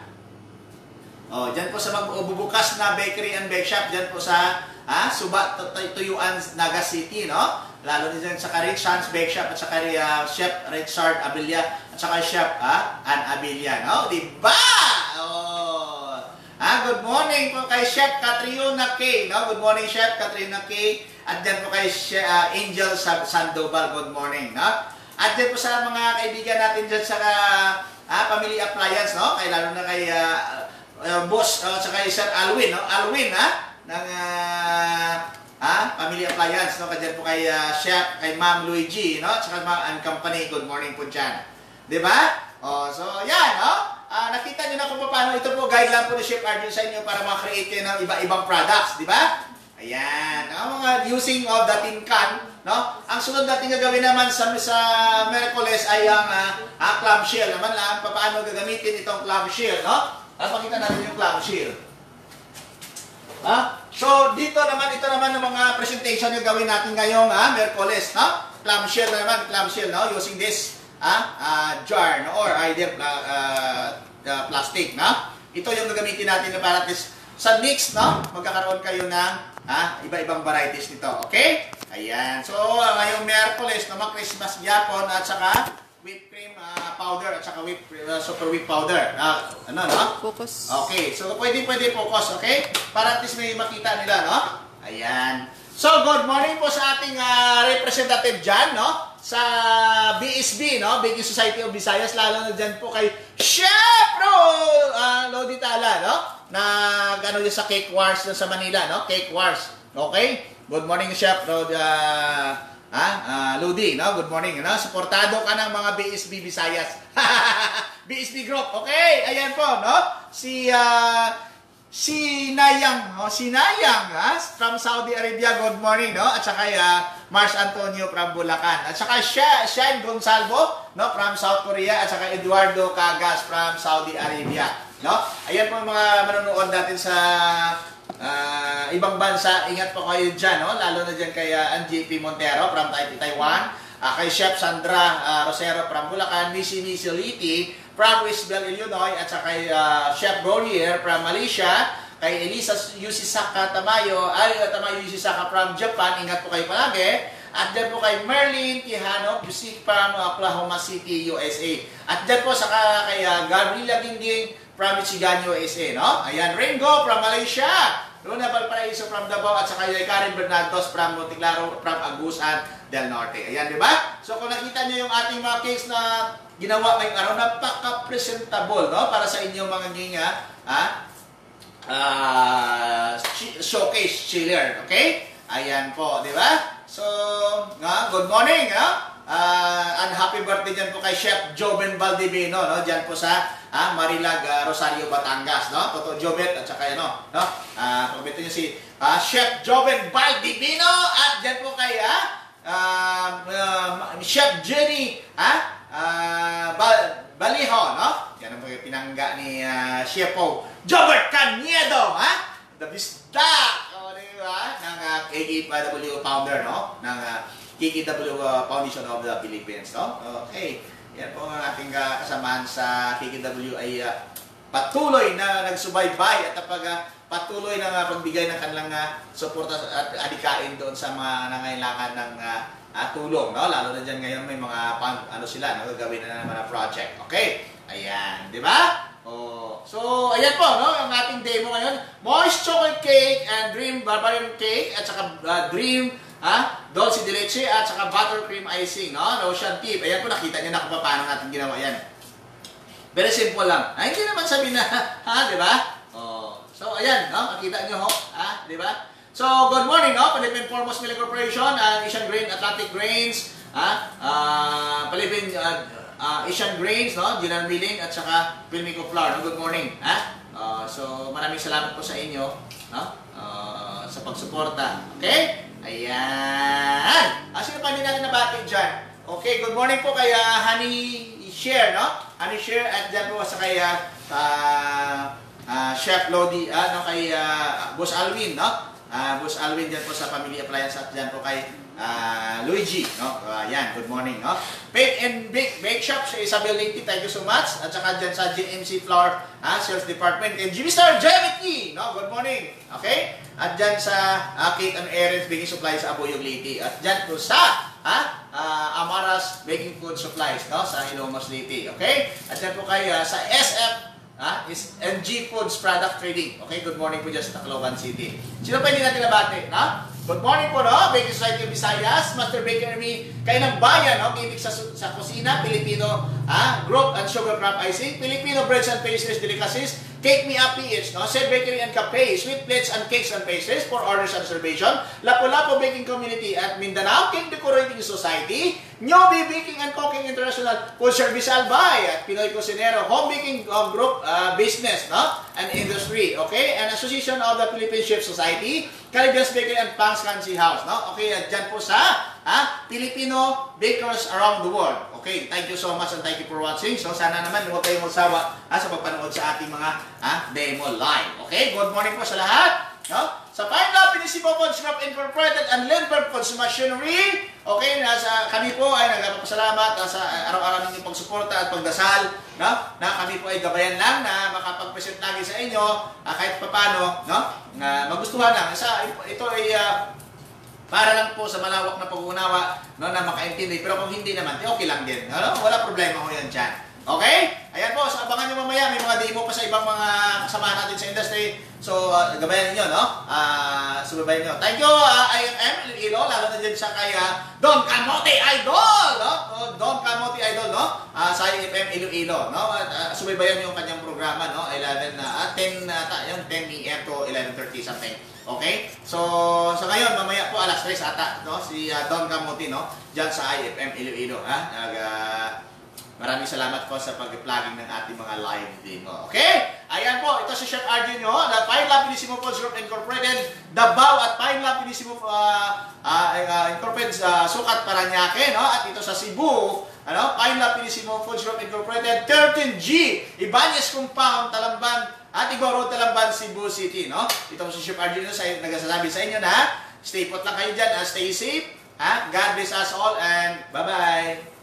O, dyan po sa magbubukas na bakery and bake shop, dyan po sa, ha, Suba, Tuyuan, Naga City, no? Lalo din dyan sa kay Richard's Bake Shop, at saka kay uh, Chef Richard Abilia, at saka kay Chef, ha, Ann Abilia, no? Di ba? Oh. Ah, good morning po kay Chef Catriona K, no? Good morning Chef Catriona K. At diyan po kay Chef, uh, Angel Sandoval, good morning, no? At diyan po sa mga kaibigan natin diyan sa uh, ah, Family Appliance, no? Kay lalo na kay uh, uh, boss uh, sa kay Sir Alwin, no? Alwin, ha? Ng uh, ah, Family Appliance, no? Kaya po kay uh, Chef, kay Ma'am Luigi, no? Saka Ma'am and Company, good morning po diyan. 'Di ba? Oh, so yan, no? Uh, nakita niyo na kung paano ito po, guide lang po ni Chef Arjun sa inyo para ma-create kayo ng iba-ibang products, di ba? Ayan, ang mga using of the tin can, no? Ang sunod natin gagawin naman sa, sa Merkules ay ang uh, uh, clamshell naman lang, paano gagamitin itong clamshell, no? At pakita natin yung clamshell. Ha? So, dito naman, ito naman ang mga presentation yung gawin natin ngayong uh, Merkules, no? Clamshell naman, clamshell, no? Using this Ah, uh, jar, no? Or either uh, uh, uh, plastic, no? Ito yung gagamitin natin na para this, sa mix, no? Magkakaroon kayo ng ah, iba-ibang varieties nito, okay? Ayan. So, uh, ngayong Merkules, naman Christmas Japon, at saka whipped cream uh, powder, at saka whip, uh, super whip powder. Uh, ano, no? Focus. Okay. So, pwede-pwede focus, okay? Para at least may makita nila, no? Ayan. So, good morning po sa ating uh, representative dyan, no? Sa B S B, no? Baking Society of Visayas, lalo na dyan po kay Chef Ro, uh, Lodi Tala, no? Na gano'n yung sa Cake Wars sa Manila, no? Cake Wars. Okay? Good morning, Chef Rod, uh, uh, Ludi, no? Good morning, no? Suportado ka ng mga B S B Visayas. B S B Group, okay? Ayan po, no? Si, uh, si Nayang, oh, si Nayang, ha? From Saudi Arabia, good morning, no? At saka, uh, Mars Antonio from Bulacan. At saka, Shane Gonsalvo, no? From South Korea. At saka, Eduardo Cagas from Saudi Arabia, no? Ayan po mga manonood natin sa Uh, ibang bansa, ingat po kayo dyan, no? Lalo na dyan kay uh, J P Montero from Taiwan, uh, kay Chef Sandra uh, Rosero from Bulacan, Missy Missy Liti from Westbell, Illinois, at saka kay uh, Chef Bronier from Malaysia, kay Elisa Yusisaka Tamayo, ay uh, Tamayo Yusisaka from Japan, ingat po kayo palagi. At dyan po kay Merlin Tihano, Music from Oklahoma City, U S A. At dyan po saka kay uh, Gabriela Dingding from Michigan, U S A, no? Ayan, Ringo from Malaysia, Luna Valparaiso from Davao, at saka kay Karen Bernardos from Monticlaro, from Agusan del Norte. Ayan, di ba? So kung nakita nyo yung ating mga cakes na ginawa ngayong araw, napaka-presentable, no? Para sa inyong mga nginga, ha? Uh, showcase chiller, okay? Ayan po, di ba? So, nga, good morning, ha? Uh, and happy birthday dyan po kay Chef Joven Valdivino, no? Dyan po sa ah, Marilag, uh, Rosario, Batangas, no? Toto Jovet, at saka yun, no? no? Uh, Pagbitin nyo si uh, Chef Joven Valdivino, at dyan po kay ah, uh, uh, Chef Jenny ah, uh, Bal Baliho, no? Yan ang pinangga ni uh, Chef Jobert Caniedo, ha? The Bisdak, o, diba? Ng uh, K K W founder, no? Ng uh, K K W uh, Foundation of the Philippines, no? Okay. Yan po ang ating uh, kasamahan sa K K W ay uh, patuloy na nagsubaybay at pag, uh, patuloy na uh, pagbigay ng kanilang uh, suporta at adikain doon sa mga nangailangan ng uh, uh, tulong, no? Lalo na dyan ngayon may mga pang, ano sila, no? Gagawin na naman na project. Okay? Ayan, di ba? Oh. So, ayan po, no? Ang ating demo ngayon, Moist Chocolate Cake and Dream Barbarian Cake at saka uh, Dream Ah, dulce de leche at saka buttercream icing, no? Lotion tip. Ayan po, nakita niyo na kung paano natin ginawa yan. Very simple lang. Ay, hindi naman sabi na, ha, di ba? Oh. So, ayan, no? Nakita niyo ho, ha, di ba? So, good morning, no? Philippine Foremost Milling Corporation, uh, Asian Grain, Atlantic Grains, ha? Uh, Philippine uh, uh, Asian Grains, no? General Milling at saka Pilmico Flour, no? Good morning, ha? Uh, so, maraming salamat po sa inyo, no? Uh, sa pagsuporta. Okay? Ayan! Ah, sino pa hindi natin nabati dyan? Okay, good morning po kay uh, Honey Share, no? Honey Share, at dyan po sa kay uh, uh, uh, Chef Lodi, uh, no? Kay uh, Boss Alwin, no? Uh, Boss Alwin dyan po sa Family Appliance, at dyan po kay uh, Luigi, no? Uh, ayan, good morning, no? Bake and Bake, Bake Shop sa Isabel Liti, thank you so much. At saka dyan sa G M C Flour uh, Sales Department, and Jimmy Star Jeremy, no? Good morning, okay? At dyan sa uh, Cake and Errands Baking Supplies sa Aboyog Liti. At dyan po sa ha? Uh, Amaras Baking Food Supplies, no? Sa Ilomos Liti. Okay? At dyan po kayo uh, sa S F ha? Is M G Foods Product Trading. Okay? Good morning po dyan sa Tacloban City. Sino pa hindi natin nabati? No? Good morning po, no? Baking Society of Visayas, Master Baker Army, kayo ng bayan, no? Gimik sa, sa kusina, Filipino ha? Group and Sugar Crop Icing, Filipino Breads and Pastries Delicacies, Cake Me Up P H, no? Sir Bakery and Cafe, Sweet Plates and Cakes and Pastries for orders and reservation, Lapu-Lapu Baking Community at Mindanao Cake Decorating Society, Nyobi Baking and Cooking International, Food Service Albay at Pinoy Cocinero, Home Baking uh, Group uh, Business, no? And Industry, okay? And Association of the Philippine Chef Society, Caribbean's Bakery and Pang's Fancy House, no? Okay, at dyan po sa ha? Filipino Bakers Around the World. Okay, thank you so much and thank you for watching. So, sana naman huwag kayong magsawa ha, sa pagpanood sa ating mga ha, demo live. Okay, good morning po sa lahat. No? Sa Pine Lab, Pinisipo Foods Group Incorporated and Lindbergh Foods Machinery. Okay, nasa, kami po ay nagpapasalamat sa araw-araw ninyong pagsuporta at pagdasal. No? Na kami po ay gabayan lang na makapag-present lagi sa inyo uh, kahit papano, no? Na magustuhan lang. Sa, ito ay uh, para lang po sa malawak na pag-uunawa, no, na makaintindi. Pero kung hindi naman, okay lang din. No? Wala problema ko yan dyan. Okay? Ayan po, so abangan nyo mamaya. May mga demo pa sa ibang mga kasamahan natin sa industry. So, uh, gabayan ninyo, no? Uh, subabayan nyo. Thank you, uh, I M M, Ilo, lalo na dyan sa kay uh, Don Camote Idol, no? Don Camote Idol, no? Uh, sa I F M Iloilo, no? At uh, subaybayan yung kanyang programa, no? eleven na uh, ten na uh, yung ten A M to eleven thirty something. Okay? So, sa ngayon mamaya po alas tres ata, no? Si uh, Don Camote, no? Diyan sa I F M Iloilo, ha? Nag uh, maraming salamat po sa pag-plugging ng ating mga live demo. Okay? Ayan po, ito si Chef Arjun nyo, the Pine Lab Finissimo Foods Group Incorporated, Davao at Pine Lab Finissimo uh, uh, uh, Incorporated uh, Sukat Paranaque, no? At ito sa Cebu, ano? Pine Lab Finissimo Foods Group Incorporated, thirteen G, Ibanez Compound, Talamban, at Igbo Road, Talamban, Cebu City, no? Ito si Chef Arjun nyo, nagsasabi sa inyo na, stay put lang kayo dyan, uh, stay safe, ha? God bless us all, and bye-bye!